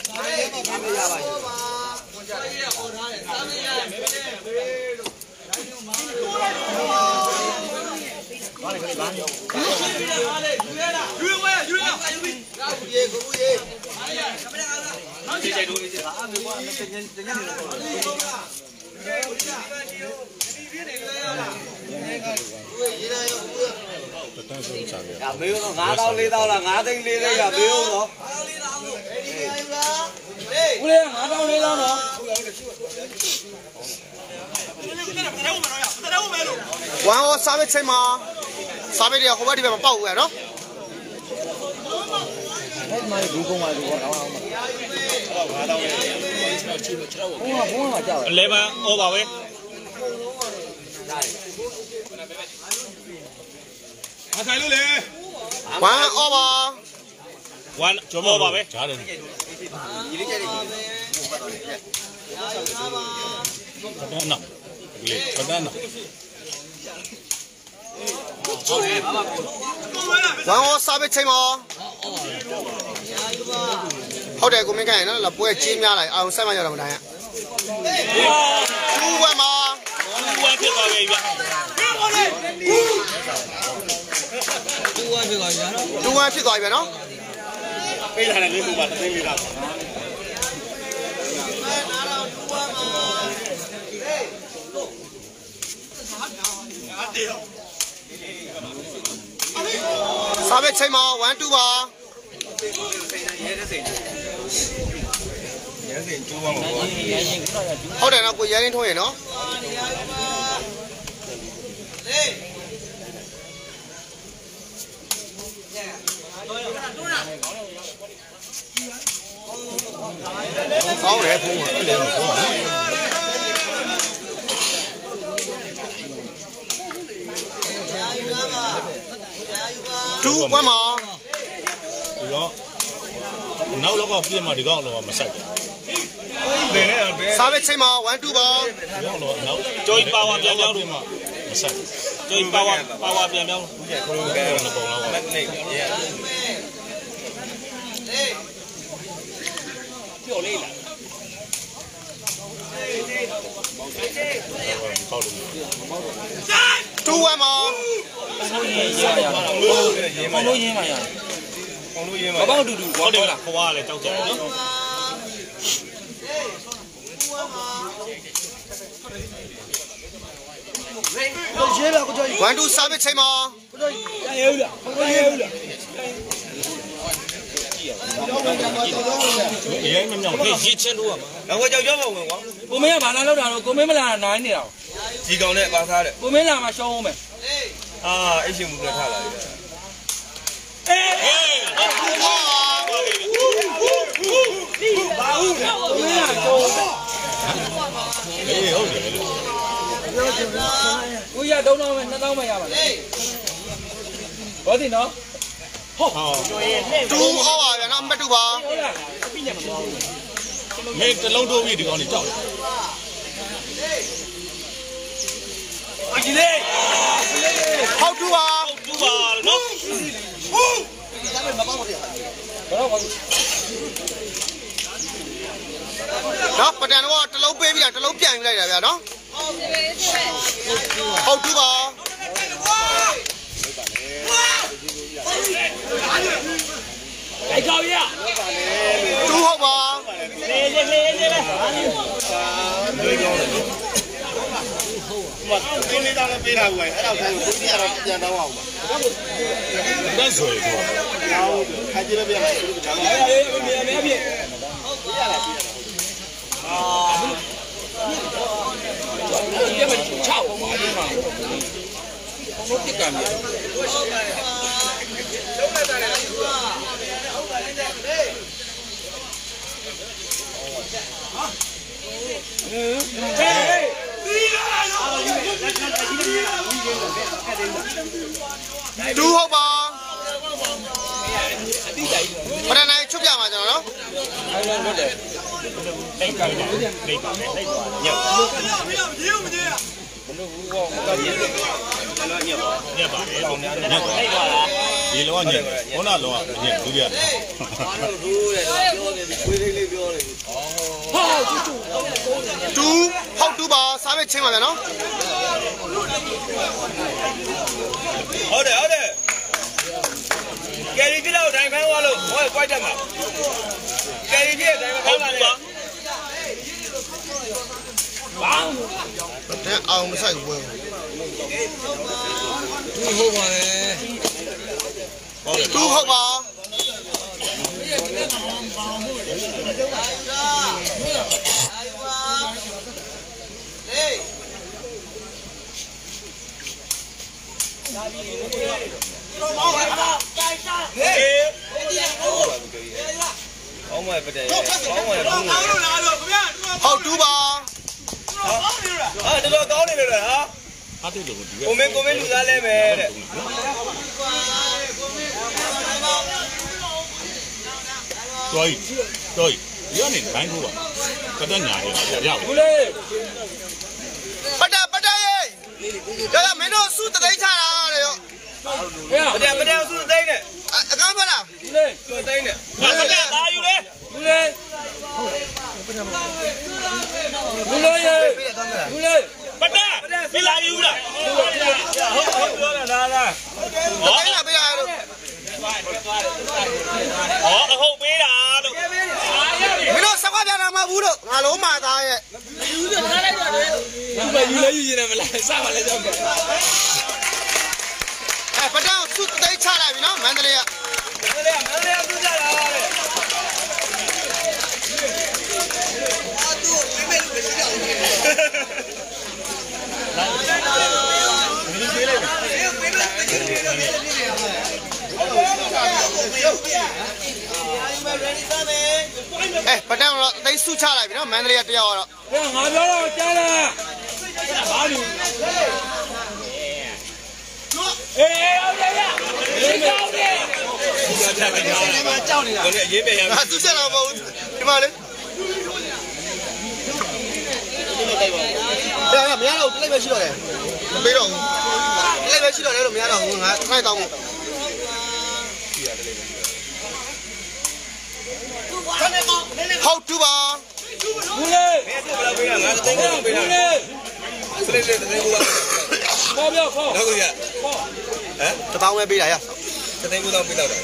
မေးတော့ငါးတောင်းလေးတောင်းလားငါးသိန်းလေးသိန်းကမေးဦးတော့ဦးလေးငါးတောင်းလေးတောင်းတော့ဝမ်ဟောစားမဲ့ချိန်မှာစားမဲ့တွေကဟိုဘက်ဒီဘက်မပေါက်ဘူးရနော်အဲ့ဒီမှာဒီကုန်းမှာဒီကောင်းအောင်ပါငါးတောင်းလေးဘုံကဘုံကကြောက် eleven over ပဲအခိုင်လို့လေဝမ်အော်ပါ one over ပဲဂျားတယ်ဒီလေးကျက်လေးပတန်နော်ဒီလေပတန်နော်ဝမ်ဟောစားမဲ့ချိန်မှာဟုတ်တယ်ကိုမင်းခိုင်နော်လာပွဲကြီးများလိုက်အောင်ဆက်မရတော့မတိုင်းอ่ะတူဝမ်မှာဝမ်းဖြစ်သွားပြီဗျတူဝါဖြစ်သွားပြီနော်တူဝမ်ဖြစ်သွားပြီနော်ပေးထားတယ်လေးခုပါသိလေးလားစားမဲ့ချိန်မှာone twoပါရဲတဲ့စိန်ရဲစိန်ကျိုးပါမှာဟုတ်တယ်နော်ကိုရဲရင်းထုံးရနော်ကောင်းတယ်ဖုန်းကအဲ့လေဖုန်းကတူဝမ်မှာဒီတော့နောက်တော့ပြည့်မှာဒီကောင်တော့မဆက်ဘူးဘယ်နဲ့ဘယ်စားမဲ့ချိန်မှာone twoပါဒီကောင်တော့နောက်ကြိုးပါဝါပြန်ပြောင်းလို့မဆက်ဘူးကြိုးပါဝါပါဝါပြန်ပြောင်းဦးကျခလုံးကဲတော့ပုံတော့မနေရဲပြောလေးလားကောက်လို့ two one မှာပုံလို့ရင်းပါရပုံလို့ရင်းပါဘာပေါက်တူတူဟုတ်တယ်လားခွားလည်းကြောက်ကြတယ်နော် one two စားမဲ့ချိန်မှာရဲဦးလားပုံလို့ရဲဦးလားရဲမမြောင်ခေရစ်ချင်းလို့ရမှာတော့ကြောက်ကြောက်ပါဝင်ကွာကိုမင်းကဘာလာလောက်တာတော့ကိုမင်းမလာနိုင်နေတာဒီကောင်နဲ့ပါသားတယ်ကိုမင်းလာမှရှောင်းအောင်မယ်အာအဲ့ရှင်မူကထားလာပြီအေးအေးဘာဦးကိုမင်းကရှောင်းအေးဟုတ်တယ်လို့ကိုရသုံးတောင်းမယ်နှစ်တောင်းမယ်ရပါလားဘောတင်နော်ဟုတ် two ဟောပါဗျာနော်မတူပါဟုတ်လားအပြည့်ညမသွားဘူးမင်းတလုံးထိုးပြီးဒီကောင်လေးကြောက်တယ်အကြီးလေးဟုတ်တူပါတူပါနော်နော်ပတန်တော့တစ်လုံးပေးပြီးတာတစ်လုံးပြန်ယူလိုက်တာဗျာနော်ဟုတ်တူပါ哎，高爷， တူဟုတ်ပါ来来来来来， ဟိုကင်းလေးတောင်းလည်းပေးထားဘူးပဲအဲ့တော့ကိုကြီးကတော့ပြန်တော့အောင်ပါ那水多。 开机了别？哎哎，别别别！啊！别们差我嘛的嘛，我不干的。嗯，哎。 တူဟုတ်ပါဘယ်နဲ့ချုပ်ပြမှာကျွန်တော်နော်လိတ်ကလိတ်လိတ်လိတ်ပါလိတ်ပါညက်မရမရမရမလို့ဘူးကောညက်ညက်ပါညက်ပါလေလုံးညက်ပါလိတ်ပါလားဒီလောကညက်ခုနလောကညက်ဒုတိယဘာလို့ဒူးလဲပြောနေပြီခွေးလေးလေးပြောနေပြီဩတူဟုတ်တူပါစားမဲ့ချင်းပါဗျာနော်ဟုတ်တယ်ဟုတ်တယ်ကယ်ရီပြတော့တိုင်းခိုင်းသွားလို့ဟောပွိုက်တက်မှာကယ်ရီပြတိုင်းခိုင်းပါလေဘာတဲ့အောင်မဆိုင်ဘူးတူဟုတ်ပါလေတူဟုတ်ပါအောင်းမပတဲ့အောင်းမဘူးဟုတ်တူပါဟာတော်တော်ကောင်းနေတယ်ဟာအားတယ်လို့ဒီကိုမင်းကိုမင်းလူသားလဲမယ်တဲ့တော်ကြီးတော်ကြီးရနေဘိုင်းထိုးပါကတညာရရဘူးလေပတ်တာပတ်တာရေဒါကမင်းတို့စုတသိန်းချတာလေရောမတဲ့မတဲ့စုသိန်းနဲ့အကမ်းပတ်လားဘူးလေစုသိန်းနဲ့မတဲ့သာယူလေဘူးလေဘူးလေရေဘူးလေပတ်တာပြလာယူလားဟုတ်ဟုတ်ပြောတာလားလားဟောပေးလားပေးလားလို့ဟောအဟုတ်ပေးတာလို့မင်းတို့စကွာပြတာမဟုတ်ဘူးလို့ငါလုံးမာသားရဲ့ယူတယ်မလားလိုက်တော့လေသူကယူလဲယူနေမလားစပါလဲကြောက်တယ်အဲပတောင်စုသိမ်းချလိုက်ပြီနော်မန္တလေးကမန္တလေးကမန္တလေးကသူကြတာတဲ့အာသူပြမဲ့လူပဲရှိအောင်နေတယ်မင်းကျွေးလိုက်မယ်ပြမဲ့လူပဲရှိတယ်ပြမဲ့လူပဲရှိတယ်အဲပတောင်တော့သိမ်းစုချလိုက်ပြီနော်မန္တလေးကတယောက်ကတော့ငါပြောတော့ကြားလားဘာလို့အေးအောင်ရရအေးကြောက်တယ်ကြောက်တယ်ကြောက်တယ်ကြောက်နေတာကိုလည်းရေးပြရမယ်ဟာသူချက်တော့မဟုတ်ဒီမှာလေရရမရတော့တိတ်ပဲရှိတော့တယ်မပေးတော့ဘူးတိတ်ပဲရှိတော့တယ်လို့မရတော့ဘူးငါခိုင်းတော့ဘူးဟုတ်တူပါဘူးလေမင်းတို့ဘယ်လိုပေးတာငါသိန်းကိုပေးတာစလေးလေးသိန်းကိုပါပေါ်ပြောပေါ်တော့ကိုရဟမ်တပေါင်းပဲပေးတာရသိန်းကိုတော့ပေးတော့တာ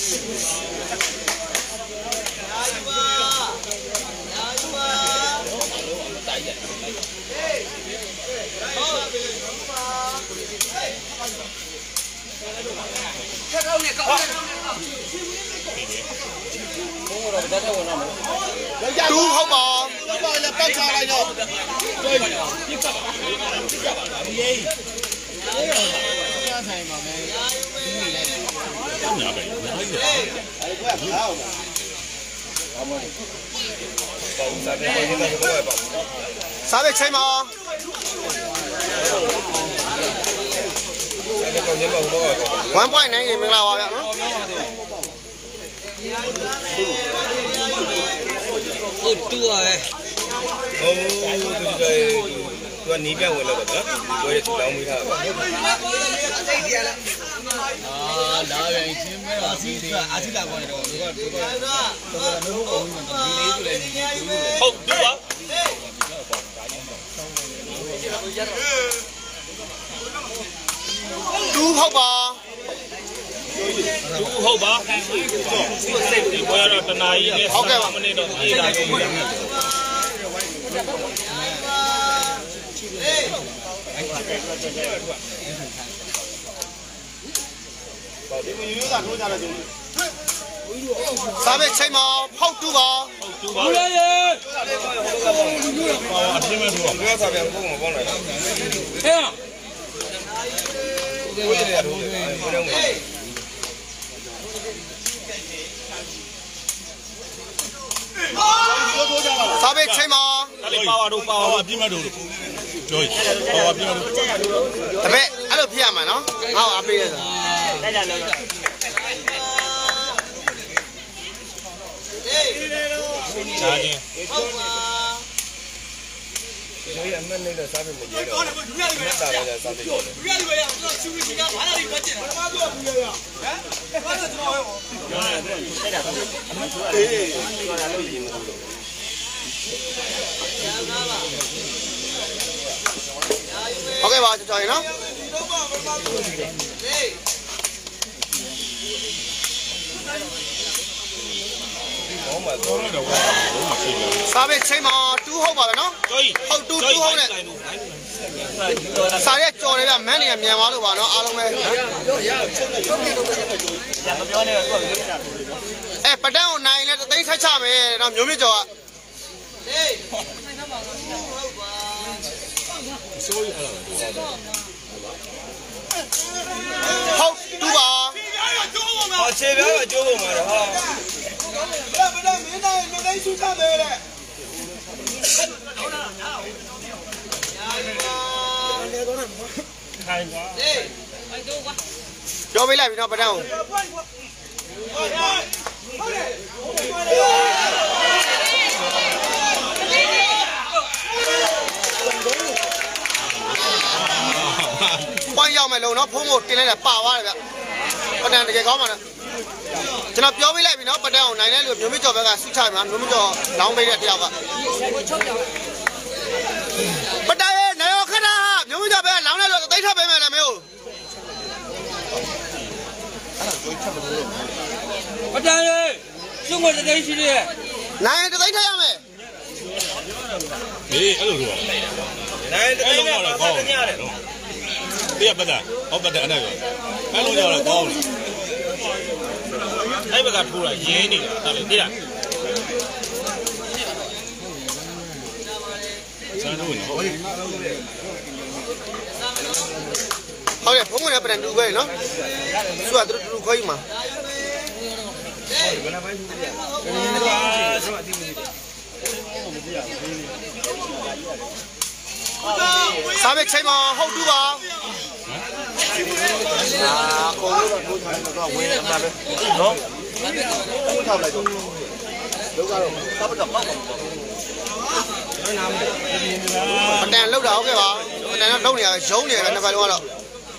ချက်ကောင်းနေကောင်းနေတူဟုတ်ပါဘာလဲပတ်ချလိုက်တော့ပြစ်ကပါပြစ်ကပါဒီရေးဆိုင်ပါမယ်ညာပဲညာကြီးတယ်အဲ့ကွာဘာအောင်ပါအမေပေါ့စားတယ်ပေါ့နေတာကိုပေါ့စားပဲချိန်ပါအဲ့ဒါကောညမဟိုပေါ့ one point nine မင်္ဂလာပါဗျာနော်ဟုတ်တူပါပဲဟိုသူကသူကနီးပြဝင်လို့တော့နော်ကိုရသူလောင်းမိထားပါအာလာပြန်ချင်းမဲတော့ဒီလေးအာတိလာကောနေတော့ဒီကဒီကတော်တော်မျိုးပုံမှန်ဒီလေးဆိုလည်းဟုတ်တူပါတူဟုတ်ပါတူဟုတ်ပါသူစိတ်ကိုရတော့တနာကြီးနဲ့ဟုတ်ကဲ့ပါမနေ့တော့ပြေးလာပြီဟ三百七毛，好多吧？ 不来人！ 啊，这边多，不要这边不我帮来。 哎呀！ 我这边多，我这边。 三百七毛。 那你八万多，八万边边多，对，八万边边多。 特别，အဲ့လိုဖြစ်ရမှာနော်။ဟောအပေးရဆို။လိုက်ကြလို့။查见。 ဟုတ်ပါ所以俺们那个沙皮没接到，俺们打来的沙皮。 不要这样，这休息时间马上就关键了。他妈多不要呀？哎，关键知道没有？ OK ပါကြော်ရင်နော် စားပဲချိန်မှာတူးဟုတ်ပါပဲနော်ဟုတ်တူးတူးဟုတ်နဲ့စားရက်ကြော်တယ်ဗျမန်းနေရမြန်သွားလို့ပါနော်အားလုံးပဲအဲပတန်းကိုနိုင်လဲတသိန်းဆက်ချမယ်နော်မျိုးမြကြော်ကဟုတ်တူးပါ好，这边我就我们了哈。 不然不然，明天明天去看没嘞？ ပြောပေးလိုက်ပြီနော်ပတန်းကိုပွိုင်းရောက်မယ်လို့နော်ဖုံးကိုတင်လိုက်တာပါသွားတယ်ဗျပတန်းတကယ်ကောင်းပါနဲ့ကျွန်တော်ပြောပေးလိုက်ပြီနော်ပတန်းကိုနိုင်တဲ့လူမျိုးမကျော်ဘက်ကဆုချမှာမျိုးမကျော်လောင်းပေးတဲ့တယောက်ကပတန်းရဲ့နိုင်ရခဏမျိုးမကျော်ဘက်ကလောင်းတဲ့လူသိထားပေးမယ်လားမျိုး我讲嘞，中国这东西的， နိုင်တသိထားရမယ်诶，အဲ့လိုတော့နိုင်တယ်အဲ့လိုတော့ကောင်းတယ်တရားပတ်တာဟောပတ်တယ်အဲ့ဒါရောအဲ့လိုတော့ကောင်းတယ်အဲ့ဘက်ကထိုးတာရင်းနေတာဒါလေသိလားစမ်းလို့နော်ဟုတ်တယ်ဖုံးဝင်တဲ့ပတန်းတူပဲနော်သူကတူတူခွဲယူမှာစားပဲချိန်မှာဟုတ်တူပါအာကိုလိုတော့ထိုးထားတော့ဝင်အမှားပဲနော်ထိုးထားလိုက်တော့လောကတော့စားပတ်တော့ပေါက်ပါပတန်လောက်တာဟုတ်ကဲ့ပါပတန်တော့လုံနေရရုံးနေတယ်နှစ်ဖက်လုံးကတော့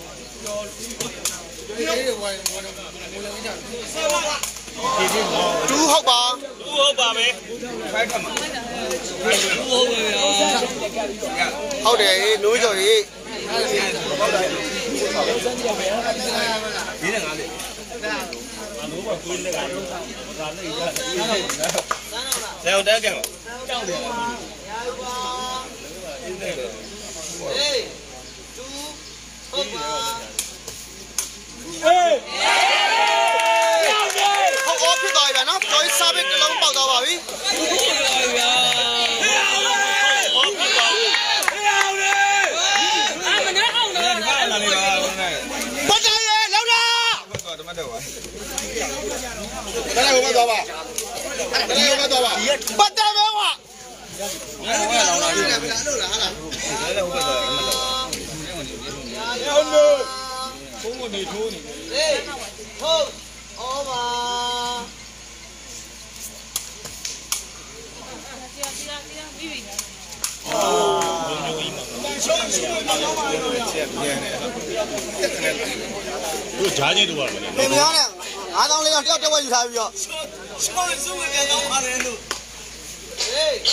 တူဟုတ်ပါသူ့ဟုတ်ပါပဲဖိုက်ခတ်မှာဟုတ်ပါဗျာဟုတ်တယ်မျိုးကြော်ကြီးဒီနဲ့ငါလေလဲအောင်တက်ကြပါကြောက်တယ်ဟုတ်ပါဟုတ်အော်ဖြစ်သွားပြီဗျာနော်ကျော်ကြီးစားပဲတစ်လုံးပေါက်သွားပါပြီ ပတ်တယ်ရေလောက်တာတမတ်တော့ပါတလည်းဟိုမှာသွားပါတလည်းဟိုမှာသွားပါပတ်တယ်ပဲကွာငါကလောင်းလာပြီလားလို့လားဟာလားတလည်းဟိုမှာသွားတမတ်တော့ဟုတ်လို့ဘုံကနေထိုးနေတယ်ဟုတ်ဩပါသူဂျားချင်းတူပါမယ်ပြင်များနဲ့ငါးသောင်းလေးကတယောက်တစ်ဝက်ယူထားပြီးတော့ရှောင်းစုဝင်ပြန်တော့ပါတယ်လို့ဟေး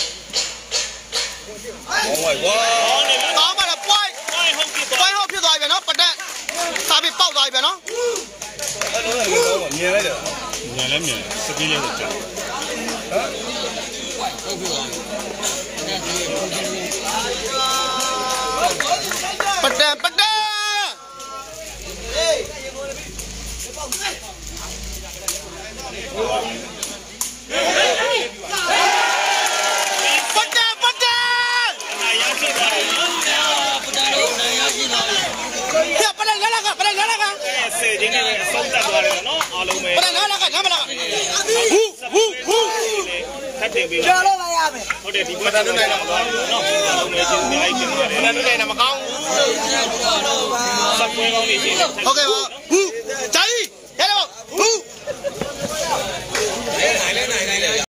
ဟောဝိုင်းဝါကောင်းပါလားပွိုင်းဝိုင်းဟုတ်ပြီပွိုင်းဟုတ်ဖြစ်သွားပြီဗျာနော်ပတ်တက်စားပြီးပေါက်သွားပြီဗျာနော်အဲ့လိုလည်းကောင်းပါမြင်လိုက်တယ်မြင်လဲမြင်စပီးလေးကိုကြာဟမ်ဟုတ်ပြီပါပတ်တက်ပတ်တက်ဟေးပလက်လာလာကပလက်လာလာကဆယ်ချင်းနဲ့ပဲအဆုံးသတ်သွားတယ်နော်အားလုံးပဲပလက်လာလာကညမလာဟူဟူဟူထပ်တင်ပေးပါကျော်လို့မရမယ်ဟုတ်တယ်ဒီဘက်ကတော့နိုင်တာမကောင်းဘူးနော်အားလုံးပဲကျေးဇူးများကြီးတင်ပါတယ်ဘယ်လိုနိုင်တာမကောင်းဘူးစက်ပွဲကောင်းနေရှိတယ်ဟုတ်ကဲ့ပါဟူဂျာကြီး